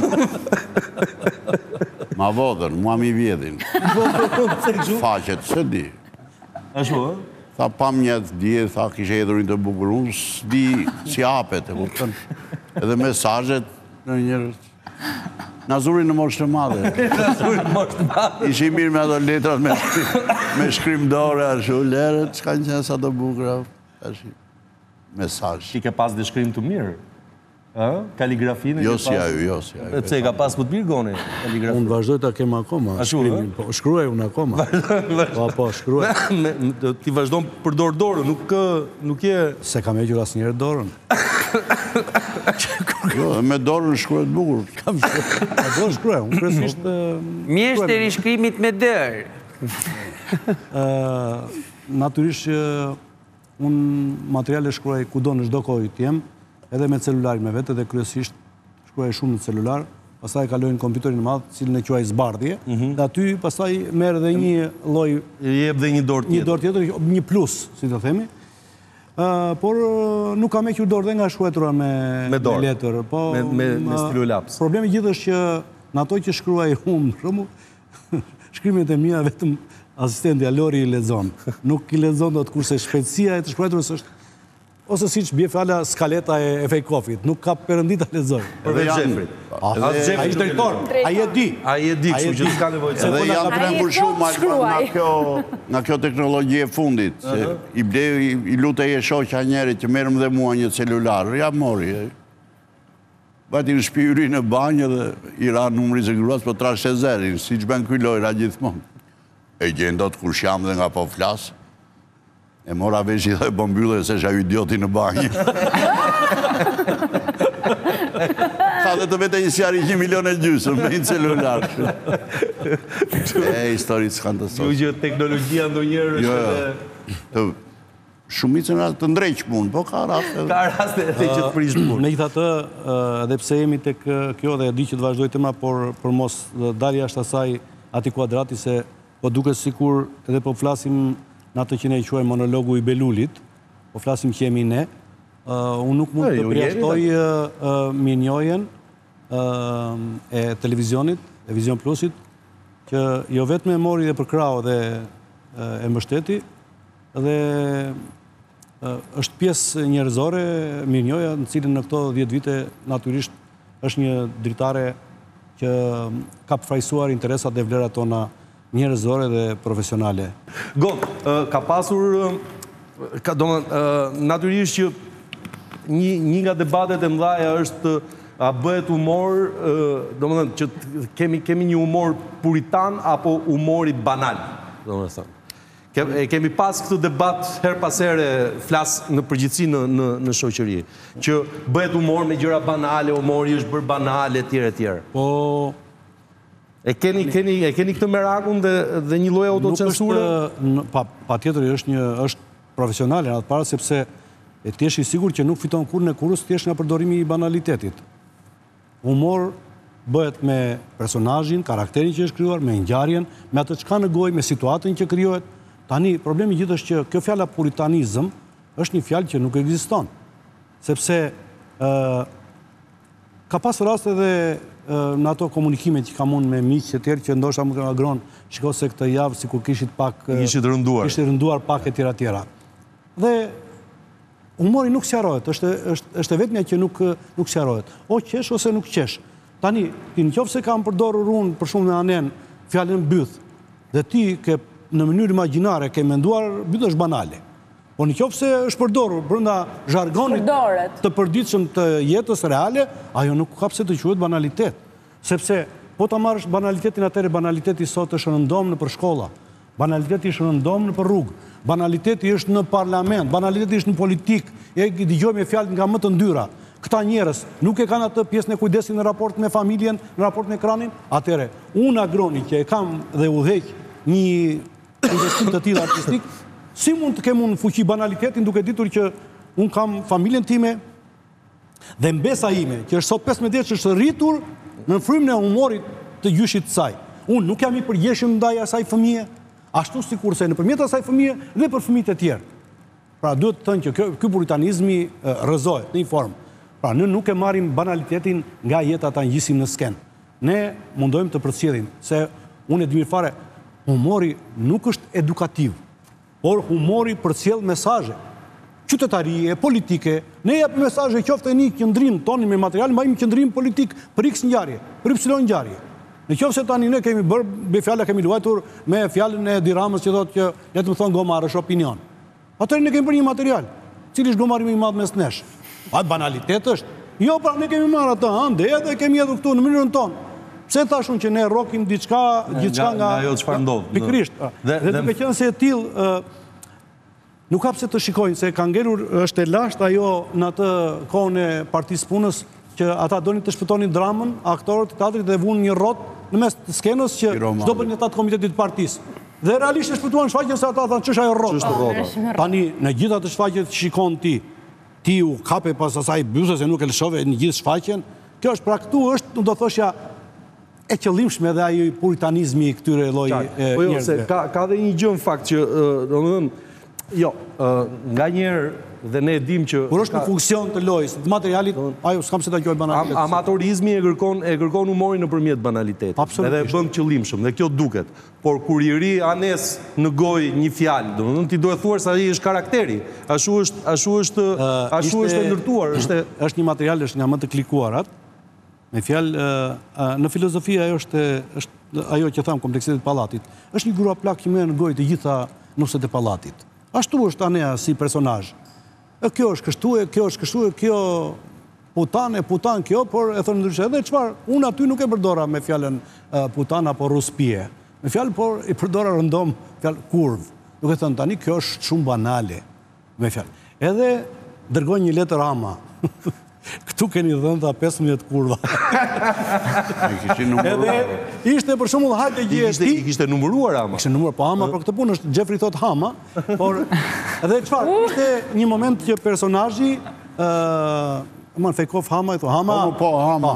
Ma vodën, mua mi vjedhin. Faqet, se di. Ashtu, ë? Tha pam një të dje, tha kishe edhurin të bukurun, s'di si apet, e kuptën. Edhe mesazhet në njërës. Na zurin në moshë të madhe. Na zurin në moshë të madhe. Ishi mirë me ato letrat me shkrim dore, ashu, leret, s'ka një qenë sa të bukra. Mesazh. Ti ke pas dhe shkrim të mirë? Kaligrafinë? Jo si ajo, jo si ajo. Pse ka pas më të mirë goni? Unë vazhdoj të kem akoma. Shkruaj unë akoma. Po, po, shkruaj. Ti vazhdojnë përdor dorën, nuk je... Se kam e gjur asë njerë dorën. Jo, me dorën shkruaj të bukur. Kam shkruaj. Me dorën shkruaj, unë kresisht... Mjesht e rishkrimit me dërë. Naturisht që unë materiale shkruaj kudo në çdo kohë të jem, edhe me celularin me vete, dhe kryesisht shkruaj shumë në celular, pastaj kalojnë kompjuterin e madh, cilën e quaj zbardhje, dhe aty pastaj merr edhe një lloj, jep dhe një dorë tjetër. Një dorë tjetër, një plus, si të themi. Por nuk kam hequr dorë dhe nga shkruetura me letër, po me stilu laps. Problemi gjithë është që në ato që shkruaj unë, shumë shkrimet e mia vetëm asistenti Alori i lexon. Nuk i lexon dot, kurse shpejtësia e të shkrueturës është ose si që bje fjalla skaleta e fejkofit, nuk ka përëndit të lezoj. Edhe Gjefrit. A i drejtor, a i e di. A i e di, kështu që s'ka nevojë. Edhe janë premur shumë nga kjo teknologi e fundit. I ble, i lute e shoqa njerit që merëm dhe mua një celular, ja mori. Bati në shpijuri në banjë dhe i ra numri se gruas, po trash e zerin, si që ben kuj lojra gjithmonë. E gjendot kur shjam dhe nga po flasë, e mora vesh i dhe bombylle se shaj idioti në banjë. Ka dhe të vete një sjari një milion e gjysëm me një celular. E, historit s'kanë të sot. Ju që teknologjia ndo njërë është edhe... Shumicën të ndrejq punë, po ka raste. Ka raste edhe që të prish punë. Me gjitha të, edhe pse jemi të kjo dhe di që të vazhdoj tema, por për mos dalja është asaj ati kuadrati se po duke sikur edhe po flasim në atë që ne i quajmë monologu i Belulit, po flasim që jemi ne, unë nuk mund të përjashtoj minjojen e televizionit, e Vision Plusit, që jo vetë me mori dhe për krau dhe e mbështeti, dhe është pjesë njerëzore, minjoja, në cilën në këto dhjetë vite naturisht është një dritare që ka përfajsuar interesat dhe vlerat tona njerëzore dhe profesionale. Gon, ka pasur, naturisht që një nga debatet e mdhaja është a bëhet humor, do më thënë, që kemi një humor puritan apo humori banal, do më thënë. Kemi pas këtë debat her pas here flas në përgjithësi në shoqëri, që bëhet humor me gjëra banale, humori është bërë banale, etjere, etjere. Po... E keni këtë merakun dhe një lloj autocensure? Pa tjetër është profesionale në atë parë, sepse e t'jesh i sigur që nuk fiton kur në kurës, t'jesh nga përdorimi i banalitetit. Humor bëhet me personazhin, karakterin që është krijuar, me ngjarjen, me atë çka në gojë, me situatën që krijohet. Tani, problemi gjithë është që kjo fjala puritanizëm është një fjalë që nuk ekziston. Sepse ka pas raste dhe në ato komunikime që kam unë me miqë që tjerë që ndoshta më kanë agronë, shiko se këtë javë si kur kishit pak... Kishit rënduar. Kishit rënduar pak e tjera tjera. Dhe humori nuk sjarohet, është e vetmja që nuk sjarohet. O qesh ose nuk qesh. Tani, ti në qofë se kam përdorur unë për shumë në anen fjallën byth, dhe ti ke në mënyrë imagjinare ke menduar byth është banale. Po në qofë se është përdorur brenda zhargonit të përditshëm të jetës reale, ajo nuk ka pse të quhet banalitet. Sepse, po ta marrësh banalitetin atëre, banaliteti sot është rëndom në për shkolla, banaliteti është rëndom në për rrugë, banaliteti është në parlament, banaliteti është në politikë, e dëgjojmë fjalë nga më të ndyra. Këta njerëz nuk e kanë atë pjesën e kujdesit në raport me familjen, në raport me ekranin, atëre, unë agroni që e kam dhe udhëheq një investim të tillë artistik, si mund të kemë unë fuqi banalitetin duke ditur që unë kam familjen time dhe mbesa ime, që është sot pesëmbëdhjetë vjeç, është rritur në frymën e humorit të gjyshit të saj. Unë nuk jam i përgjeshëm ndaj asaj fëmije, ashtu sikur se nëpërmjet asaj fëmije dhe për fëmijët e tjerë. Pra duhet të thënë që ky puritanizmi rrëzohet në një formë. Pra ne nuk e marrim banalitetin nga jeta ta ngjisim në skenë. Ne mundojmë të përcjellim se unë e di mirë fare, humori nuk është edukativ, por humori përcjell mesazhe qytetarie, politike. Ne japim mesazhe qoftë një qëndrim toni me material, mbajmë qëndrim politik për X ngjarje, për Y ngjarje. Në qoftë se tani ne kemi bërë me fjalë kemi luajtur me fjalën e Diramës që thotë që le të më thonë gomar është opinion. Atëherë ne kemi bërë një material, cili është gomari më i madh mes nesh. A banalitet është? Jo, pra ne kemi marrë atë ande edhe kemi hedhur këtu në mënyrën tonë. Pse thashun që ne rrokim diçka, gjithçka nga ajo çfarë ndodh. Pikërisht. Dhe duke qenë se e tillë nuk ka pse të shikojnë se ka ngelur është e lashtë ajo në atë kohën e Partisë Punës që ata donin të shpëtonin dramën, aktorët e teatrit dhe vunë një rrot në mes të skenës që çdo bën ata të komitetit të partisë. Dhe realisht e shpëtuan shfaqjen se ata thanë ç'është ajo rrot. Tani në gjithë atë shfaqje që shikon ti, ti u kape pas asaj byse se nuk e lëshove në gjithë shfaqjen. Kjo është pra këtu është, do thoshja, e qëllimshme dhe ai puritanizmi i këtyre lloj njerëzve. Ka ka dhe një gjë në fakt që domethënë jo, nga njerë dhe ne dim që... Kur është në funksion të lojës, të materialit, ajo s'kam se ta gjoj banalitet. Amatorizmi e kërkon humorin nëpërmjet banalitetit. Edhe bën qëllimshëm, dhe kjo duket. Por kur i ri anes në gojë një fjalë, domethënë ti duhet thuar se ai është karakteri. Ashtu është, ashtu është, ashtu është e ndërtuar. Është një material, është nga më të klikuarat. Me fjalë, në filozofi ajo është ajo që tham kompleksitetit të pallatit. Është një grua plak që merr në gojë të gjitha nuset e pallatit. Ashtu është Anea si personazh. E kjo është kështu, e kjo është kështu, e kjo putan, e putan kjo, por e thënë ndryshe. Edhe çfarë, unë aty nuk e përdora me fjalën putan apo ruspie. Me fjalë, por i përdora rëndom fjalë kurv. Duke thënë tani kjo është shumë banale. Me fjalë. Edhe dërgoj një letër ama. Këtu keni dhënda pesëmbëdhjetë kurva. Edhe ishte për shembull hajde gjesti. I kishte numëruar ama. Ishte numëruar, po ama për këtë punë është Jeffrey thot hama, por edhe çfarë? Ishte një moment që personazhi ë Aman Fejkov hama i thon hama. Po, hama.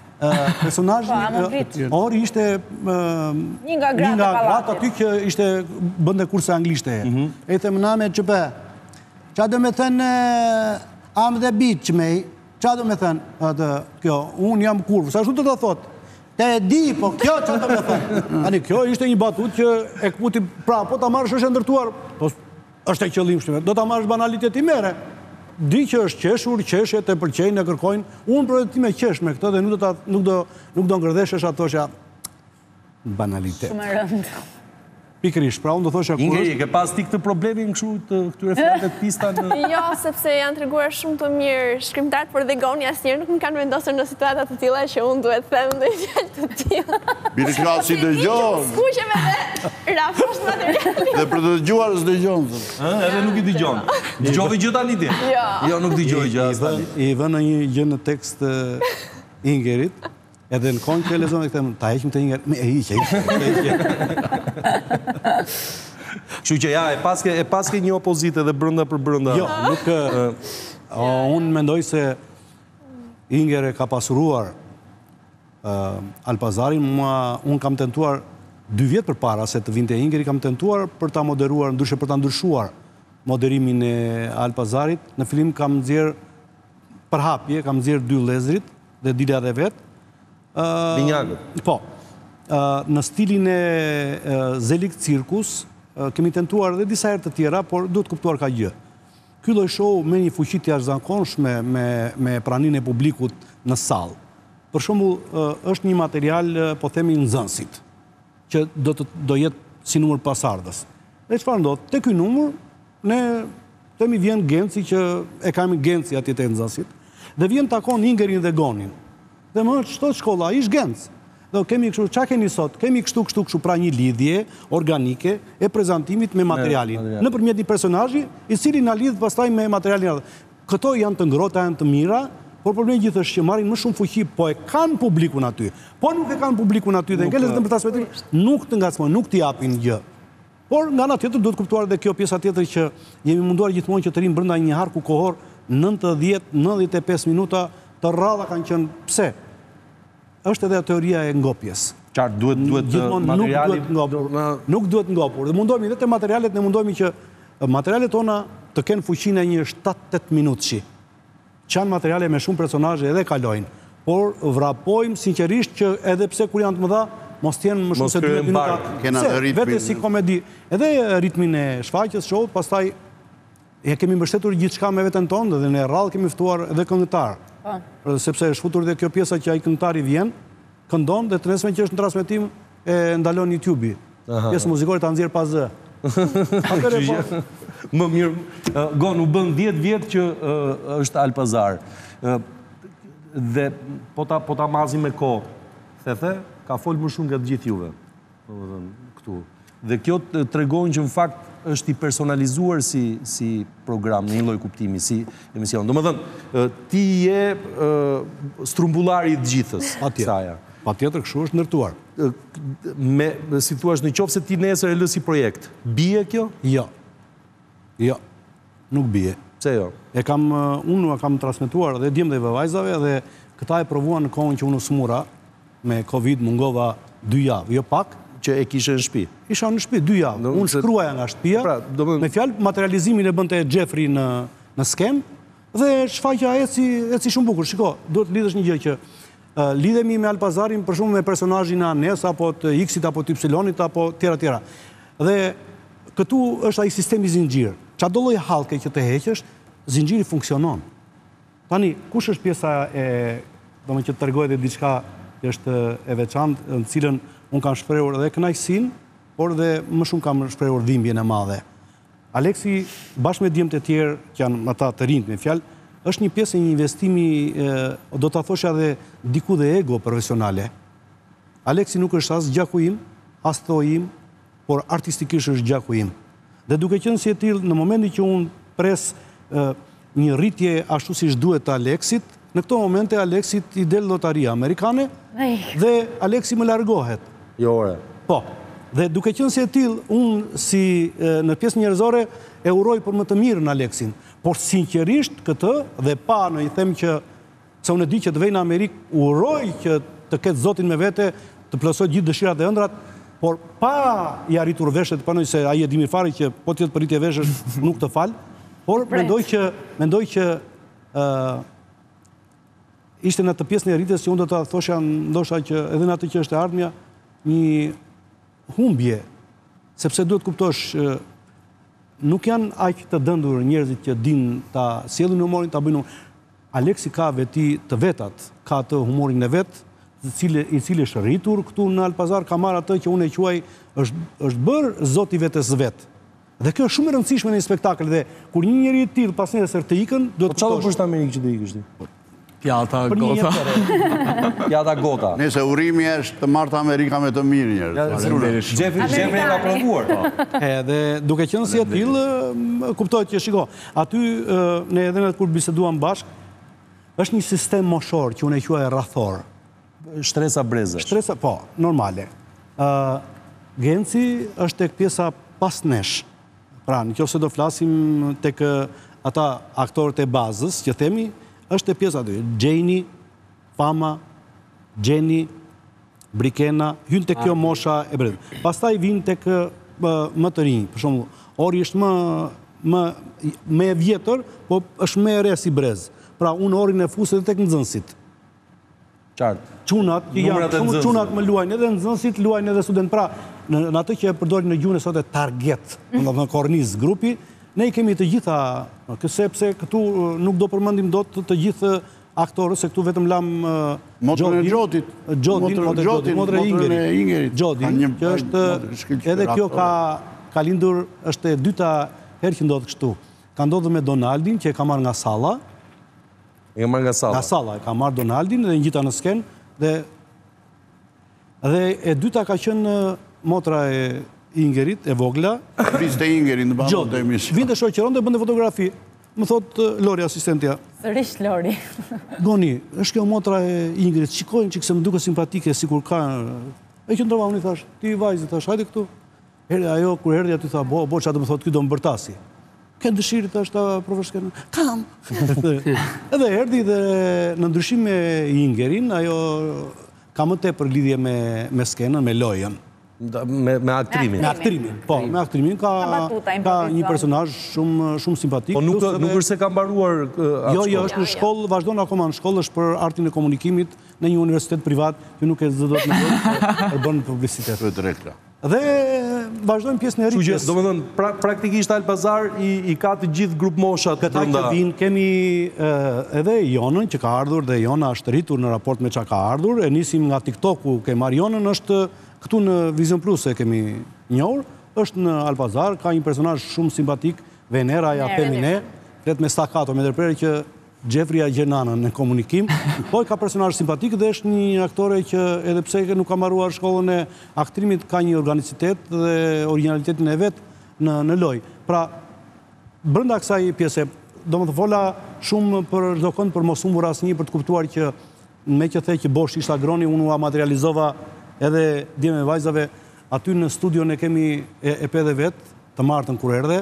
Personazhi Ori ishte një nga gratë aty që ishte bënte kurse anglishte. E them name ç'bë. Ç'a do të thënë am dhe biç me qa do me thënë, atë, kjo, unë jam kurvë, sa shumë të të thotë, te e di, po kjo qa do me thënë. Ani, kjo ishte një batut që e këputi, pra, po ta marrësh është e ndërtuar, po është e qëllimshme, do ta marrësh banalitet i mere. Di që është qeshur, qeshet e pëlqejnë, e kërkojnë, unë për ti me qesh me këtë dhe nuk do, nuk do, nuk do ngërdheshesh ato që banalitet. Shumë rëndë. Pikërisht, pra unë do thosha kur është... Ingeri, ke pas ti këtë problemin kështu të këtyre fjalëve pista në... Jo, sepse janë treguar shumë të mirë shkrimtarët, por dhe Goni asnjëherë nuk më kanë vendosur në situata të tilla që unë duhet them ndonjë fjalë të tilla. Bile klasi dëgjon. Skuqeme dhe rafosh materialin. Dhe për të dëgjuar s'dëgjon. Ë, edhe nuk i dëgjon. Dëgjove gjë tani ti? Jo. Jo, nuk dëgjoj gjë as tani. I vënë një gjë në tekst Ingerit. Edhe në konë që e lezon e këtëm, ta heqim të Inger, me e hiqe, e hiqe. Kështu që ja, e paske një opozite dhe brënda për brënda. Jo, nuk, unë mendoj se Inger e ka pasuruar Alpazarin, unë kam tentuar dy vjetë për para se të vinte Ingeri, kam tentuar për ta moderuar, ndryshe për ta ndryshuar moderimin e Alpazarit. Në fillim kam nxjerr për hapje, kam nxjerr dy lezrit dhe dilja dhe vetë. Binjagët. Po. Në stilin e Zelig Cirkus, kemi tentuar dhe disa herë të tjera, por duhet kuptuar ka gjë. Ky lloj show me një fuqi të jashtëzakonshme me praninë e publikut në sallë. Për shembull, është një material, po themi, nxënësit, që do të do jetë si numër pasardhës. Dhe çfarë ndodh? Te ky numër ne themi vjen Genci që e kemi Genci atje te nxënësit, dhe vjen takon Ingerin dhe Gonin. Dhe më është çdo shkolla, ish Genc. Dhe kemi kështu, çka keni sot? Kemi kështu kështu kështu pra një lidhje organike e prezantimit me materialin. Nëpërmjet një personazhi i cili na lidh pastaj me materialin. Këto janë të ngrohta, janë të mira, por problemi gjithë është që marrin më shumë fuqi, po e kanë publikun aty. Po nuk e kanë publikun aty dhe ngelës në për ta spetim, nuk të ngacmojnë, nuk t'i japin gjë. Por nga ana tjetër duhet kuptuar edhe kjo pjesa tjetër që jemi munduar gjithmonë që të rim brenda një harku kohor nëntëdhjetë nëntëdhjetë e pesë minuta të rradha kanë qenë pse? Është edhe teoria e ngopjes. Qartë, duhet, duhet materiali... Nuk duhet ngopur. Dhe mundohemi dhe të materialet, ne mundohemi që materialet tona të kenë fuqinë e një shtatë deri tetë minutëshi. Që janë materiale me shumë personazhe edhe kalojnë. Por vrapojmë sinqerisht që edhe pse kur janë të mëdha, mos t'jenë më shumë se dy minuta. Kena dhe ritmin. Vete si komedi. Edhe ritmin e shfaqjes, show, pastaj e kemi mbështetur gjithçka me veten tonë dhe në rrallë kemi ftuar edhe këngëtar. Sepse është futur dhe kjo pjesa që ai këngëtari vjen, këndon dhe të nesërmen që është në transmetim e ndalon YouTube-i. Pjesë muzikore ta nxjerr pa zë. Më mirë, Gon, u bën dhjetë vjetë që është Alpazar. Dhe po ta, po ta mazim me kohë, the, ka folë më shumë nga të gjithë juve. Këtu. Dhe kjo të tregojnë që në fakt është i personalizuar si, si program, në një lloj kuptimi, si emision. Do më thënë, ti je strumbullari i të gjithës. Atje. Pa tjetër, kështu është ndërtuar. Me, si thua, në qoftë se ti nesër e lë si projekt, bie kjo? Jo. Jo, nuk bie. Pse jo? E kam, unë e kam transmetuar dhe djem dhe vëvajzave dhe këta e provuan në kohën që unë smura, me Covid mungova dy javë, jo pak. Që e kishe në shtëpi? Isha në shtëpi, dy javë. Unë shkruaja nga shtëpia, pra, me... me fjalë, materializimin e bënte Jeffrey në, në skem, dhe shfaqja eci, eci shumë bukur. Shiko, duhet lidhësh një gjë që uh, lidhemi me Alpazarin për shumë me personazhin e Anes, apo të X-it, apo të Y-it, apo tjera tjera. Dhe këtu është ai sistemi zinxhir. Çdo lloj hallke që të heqësh, zinxhiri funksionon. Tani, kush është pjesa e, domethënë që tregoj edhe diçka që është e veçantë, në cilën unë kam shprehur edhe kënaqësinë, por dhe më shumë kam shprehur dhimbjen e madhe. Aleksi, bashkë me djemtë e tjerë, që janë ata të rinjt me fjalë, është një pjesë e një investimi, e, do ta thosha edhe diku dhe ego profesionale. Aleksi nuk është as gjaku im, as thoi im, por artistikisht është gjaku im. Dhe duke qenë si e tillë, në momentin që unë pres e, një rritje ashtu siç duhet të Aleksit, në këto momente Aleksit i del lotaria amerikane dhe Aleksi më largohet. Jo, ore. Po. Dhe duke qenë si e tillë, unë si e, në pjesë njerëzore e uroj për më të mirën Aleksin. Por sinqerisht këtë dhe pa në i them që se unë e di që të vej në Amerikë, uroj që të ketë Zotin me vete, të plotësoj gjithë dëshirat e ëndrat, por pa i arritur veshët, panoj se ai e di mirë fare që po të jetë përritje veshësh nuk të fal, por mendoj që mendoj që ë uh, ishte në atë pjesën e rritjes që unë do ta thosha ndoshta që edhe në atë që është e ardhmja një humbje, sepse duhet kuptosh uh, nuk janë aq të dëndur njerëzit që dinë ta sjellin humorin, ta bëjnë. Aleksi ka veti të vetat, ka të humorin e vet, i cili, i cili është rritur këtu në Alpazar, ka marrë atë që unë e quaj është, është bërë zoti vetes vet. Dhe kjo është shumë e rëndësishme në një spektakël dhe kur një njeri i tillë pas nesër të ikën, duhet të kuptosh. Po çfarë është Amerikë që të ikësh ti? Pjata gota. Pjata gota. Nëse urimi është të marrë Amerika me të mirë njerëz. Jeffrey Jeffrey ka provuar. Edhe duke qenë si e tillë, kuptohet që shiko, aty ne edhe ne kur biseduam bashk, është një sistem moshor që unë e quaj rrathor. Shtresa brezësh. Shtresa, po, normale. Uh, Genci është tek pjesa pas nesh. Pra, në qoftë se do flasim tek ata aktorët e bazës, që themi, është e pjesa aty. Gjeni, Fama, Gjeni, Brikena, hynë tek kjo mosha e brezë. Pastaj vinë tek uh, më të rinj. Për shembull, Ori është më, më, më e vjetër, po është më e re si brezë. Pra, unë Orin e fusë edhe tek nxënësit. Qartë. Çunat, që janë, shumë çunat më luajnë edhe nxënësit, luajnë edhe student. Pra, në, në atë që e përdorin në gjuhën e sot e target, do të thonë korniz grupi, ne i kemi të gjitha, sepse këtu nuk do përmendim dot të, të gjithë aktorët, se këtu vetëm lam motrën e Gjotit, Gjotin, motrën e Ingerit, Gjodin, që është edhe kjo ka ka lindur, është e dyta herë që ndodh kështu. Ka ndodhur me Donaldin, që e ka marrë nga Salla. E ka marrë nga Salla. Nga Salla e ka marrë Donaldin dhe ngjita në sken dhe dhe e dyta ka qenë motra e Ingerit, e vogla. Priste Ingerit në banë të emision. Vinte shoqëron dhe bënte fotografi. Më thot Lori, asistentja. Sërish Lori. Goni, është kjo motra e Ingerit. Shikojnë që këse më duke simpatike, si kur ka... E që ndrova, unë i thash, ti vajzë, thash, hajde këtu. Herë, ajo, kur herdi, aty tha, bo, bo, që atë më thot, kjo do më bërtasi. Kënë dëshirit, thash, ta profeshkenë. Kam! Edhe herdi dhe në ndryshim me Ingerin, ajo ka më tepër lidhje me, me skenën, me lojën. Me, me aktrimin. Me aktrimin, po, me aktrimin ka, ka një personazh shumë, shumë simpatik. Po nuk, nuk është se ka mbaruar atë Jo, jo, është në shkollë, vazhdon akoma në shkollë, është për artin e komunikimit në një universitet privat, që nuk e zëdot me lojë, për bën publicitet. Dhe vazhdojmë pjesën e rritjes. Do më thënë, pra, praktikisht Albazar i, i ka të gjithë grup moshat. Këta që vinë, kemi edhe Jonën që ka ardhur, dhe Jona është rritur në raport me që ka ardhur, e nisim nga TikToku ke marrë Jonën, është këtu në Vision Plus e kemi njohur, është në Albazar, ka një personazh shumë simpatik, Venera ja Femine, flet me stakato, me ndërprerje që Gjefria Gjenanën në komunikim, po ka personazh simpatik dhe është një aktore që edhe pse nuk ka mbaruar shkollën e aktrimit, ka një organicitet dhe originalitetin e vet në, në lojë. Pra, brenda kësaj pjese, do më të fola shumë për çdo kënd për mos humbur asnjë për të kuptuar që me që the që Bosh ishte agroni, unë ua materializova edhe dje me vajzave, aty në studion e kemi e, e pe dhe vetë, të martën kur erdhe.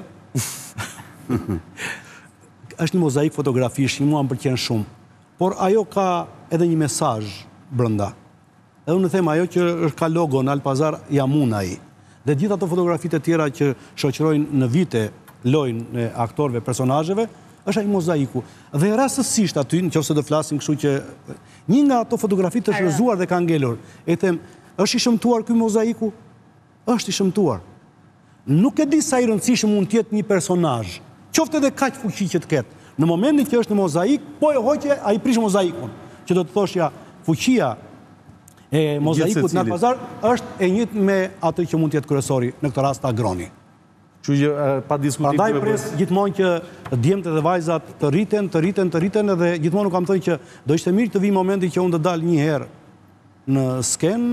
është një mozaik fotografish, një mua më pëlqen shumë, por ajo ka edhe një mesazh brenda. Edhe unë them ajo që është ka logo në Albazar jam unë ai. Dhe gjithë ato fotografitë e tjera që shoqërojnë në vite lojnë e aktorëve, personazheve, është ai mozaiku. Dhe rastësisht aty, nëse do flasim kështu që një nga ato fotografitë është rrëzuar dhe ka ngelur. E them, është i shëmtuar ky mozaiku? Është i shëmtuar. Nuk e di sa i rëndësishëm mund të jetë një personazh, qoftë edhe kaq fuqi që të ketë. Në momentin që është në mozaik, po e hoqe, ai prish mozaikun. Që do të thoshja, fuqia e mozaikut në Albazar është e njëjtë me atë që mund të jetë kryesori, në këtë rast agroni. Kështu që pa diskutim. Prandaj pres gjithmonë që djemtë dhe vajzat të rriten, të rriten, të rriten dhe gjithmonë kam thënë që do ishte mirë të vi momenti që unë të dal një herë në sken.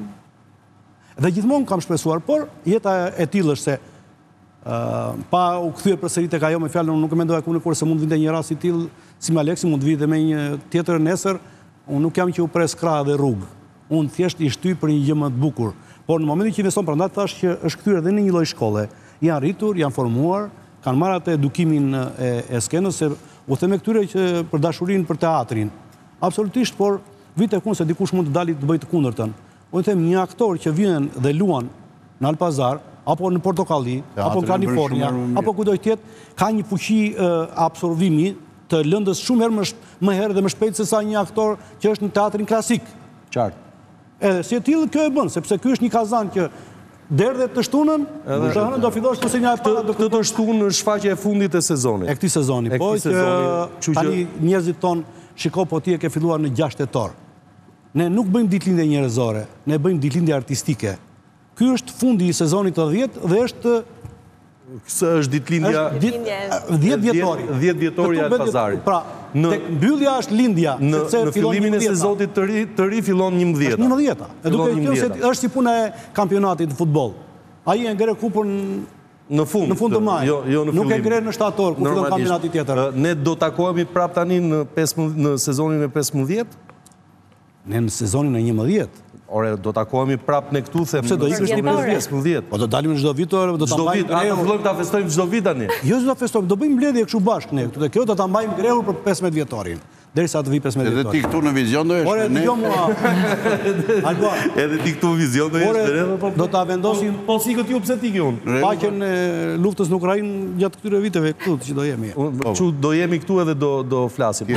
Dhe gjithmonë kam shpresuar, por jeta e tillë është se Uh, pa u kthyer përsëri tek ajo me fjalën, unë nuk e mendoja kur kurse mund vinte një rast i tillë si me Aleksi, mund vinte me një tjetër nesër, unë nuk jam që u pres krah dhe rrugë. Unë thjesht i shtyj për një gjë më të bukur. Por në momentin që investon, prandaj thash që është kthyer edhe në një lloj shkolle. Janë rritur, janë formuar, kanë marrë atë edukimin e, e skenës, se u them me këtyre që për dashurinë për teatrin. Absolutisht, por vite kun se dikush mund të dalë të bëjë të kundërtën. Unë them një aktor që vjen dhe luan në Albazar, apo në Portokalli, apo në Kalifornia, apo kudo tjetër, ka një fuqi absorbimi të lëndës shumë herë më herë dhe më shpejt se sa një aktor që është në teatrin klasik. Qartë. Edhe si e tillë kjo e bën, sepse ky është një kazan që derdhet të shtunën, të hënën do fillosh të sinjal para të të shtunë në shfaqje e fundit të sezonit. E këtij sezoni, po që tani njerëzit ton shiko po ti e ke filluar në gjashtë tetor. Ne nuk bëjmë ditëlindje njerëzore, ne bëjmë ditëlindje artistike. Ky është fundi i sezonit të dhjetë dhe është Kësë është ditëlindja dhjetë vjetori. dhjetë vjetori e Albazarit. Pra, tek mbyllja është lindja. Në fillimin e sezotit të ri, të ri fillon njëmbëdhjeta. Është njëmbëdhjeta. E duke qenë se është si puna e kampionatit në futboll. Ai e ngre kupën në fund. Në fund të majit. Jo, jo në Nuk e ngre në shtator ku fillon kampionati tjetër. Ne do takohemi prap tani në pesëmbëdhjetë në sezonin e pesëmbëdhjetë. Ne në sezonin e njëmbëdhjetë. Ore, do takohemi prap në këtu, them, pse do ikësh në pesëmbëdhjetë. Po do dalim në çdo vit, do ta mbajmë grehur. Do fillojmë ta festojmë çdo vit tani. Jo, do ta festojmë, do bëjmë mbledhje kështu bashkë ne këtu. Dhe kjo do ta mbajmë grehur për pesëmbëdhjetë vjetorin. Derisa të vi pesëmbëdhjetë vjetorin. Edhe ti këtu në vizion do jesh. Ore, dëgjoj mua. Alba. Edhe ti këtu në vizion do jesh edhe po. Do ta vendosin po sikët ju pse ti këun. Paqen e luftës në Ukrainë gjatë këtyre viteve këtu që do jemi. Çu do jemi këtu edhe do do flasim.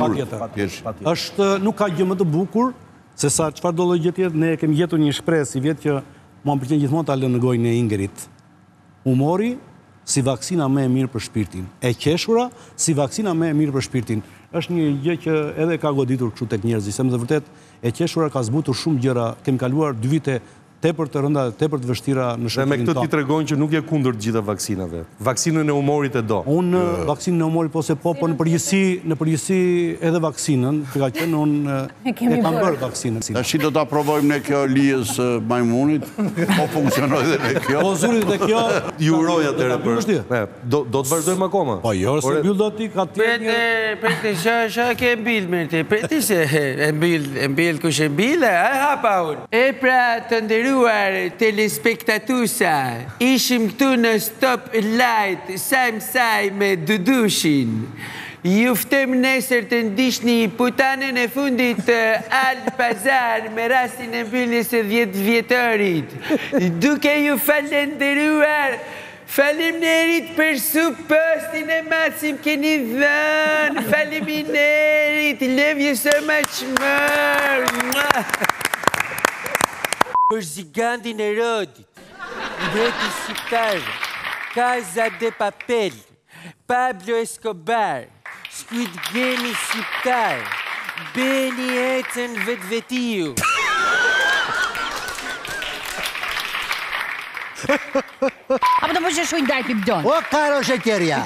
Është nuk ka gjë më të bukur se sa çfarë do lloj gjë tjetër, ne kemi gjetur një shprehje si vjet që mua më pëlqen gjithmonë ta lënë në gojën e Ingerit. Humori si vaksina më e mirë për shpirtin. E qeshura si vaksina më e mirë për shpirtin. Është një gjë që edhe ka goditur kështu tek njerëzit, se më të vërtet e qeshura ka zbutur shumë gjëra. Kemi kaluar dy vite tepër të rënda, tepër të vështira në shoqërinë tonë. Dhe me këtë ti tregon që nuk je kundër të gjitha vaksinave. Vaksinën e humorit e do. Unë vaksinën e humorit po se po, po në përgjithësi, në përgjithësi edhe vaksinën, që ka qenë unë e kam bërë vaksinën. Tash do ta provojmë ne kjo lijës majmunit, po funksionoi edhe ne kjo. Po zuri dhe kjo ju uroj atëherë për. Do do të vazhdojmë akoma. Po jo, se mbyll do ti ka ti. Prete, prete, sa sa ke mbyll me te. Prete se e mbyll, e mbyll kush e mbyll, ai hapa unë. E pra të telespektatusa, ishim këtu në Stop Light, sajmë saj me Dudushin. Ju ftëm nesër të ndishni putanën e fundit të Al Pazar me rastin e mbylljes së dhjetë vjetorit. Duke ju falenderuar, faleminderit për suppostin e Macim keni dhënë. Faleminderit. Love you so much more. Për gigantin e rodit, mbreti shqiptar, Casa de Papel, Pablo Escobar, Squid Game shqiptar, beni jetën vetvetiu. Apo të përshë shuj ndaj pipdon. O, karo sheqerja.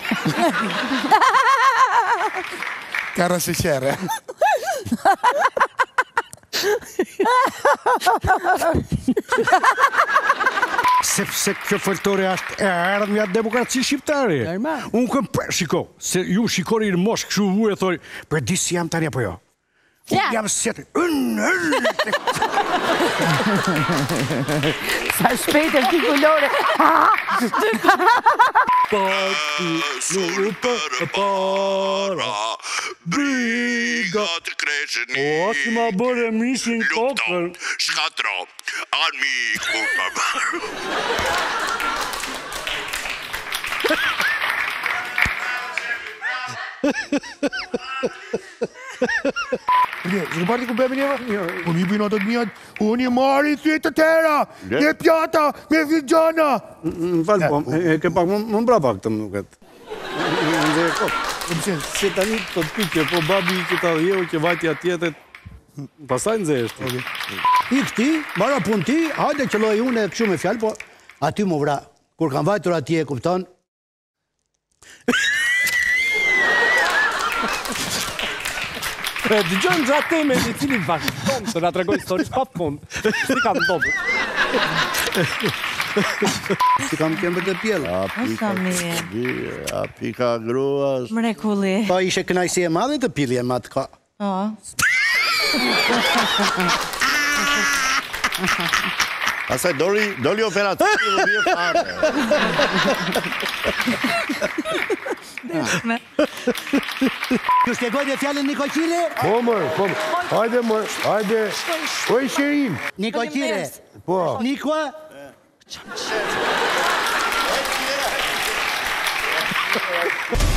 Karo sheqerja. Sepse kjo foltore është e ardhmja demokraci shqiptare. Unë këm për, shiko, se ju shikoni në mosh këshu vu e thori, për di si jam tani apo jo. Unë jam sete. Sa shpejt e ti kulore. Pati në për e para, briga të kresheni. O, që ma bërë e mishin kokën. Shkatro, amiku përbaru. Zë parti ku bebe njeva? Unë i bino të të mjët, unë i marri të të tëra, një pjata, me vijgjana. Në falë po, e ke pak më mbra pak të më nuket. Në dhe e kopë. Se tani të të pyqe, po babi që ta dhjehu që vajti atjetet, pasaj në zeshtë. I këti, bara pun ti, hajde që loj unë e këshu me fjallë, po aty më vra, kur kam vajtur atje e kupton. Dëgjojmë gjatë teme një cilin vazhdon të nga tregoj histori pa fund. Si kam ndodhur. Si kam kemë të pjellë. A pika gruas. Mrekulli. Pa ishe kënajsi e madhe të pili e madhe ka. O. Asaj doli, doli operativë dhe bje fare. Ju shtegoj dhe fjallën Niko Qire? Po mërë, po mërë. Hajde mërë, hajde. Po i shirim. Niko Qire. Po. Niko? Qam qam.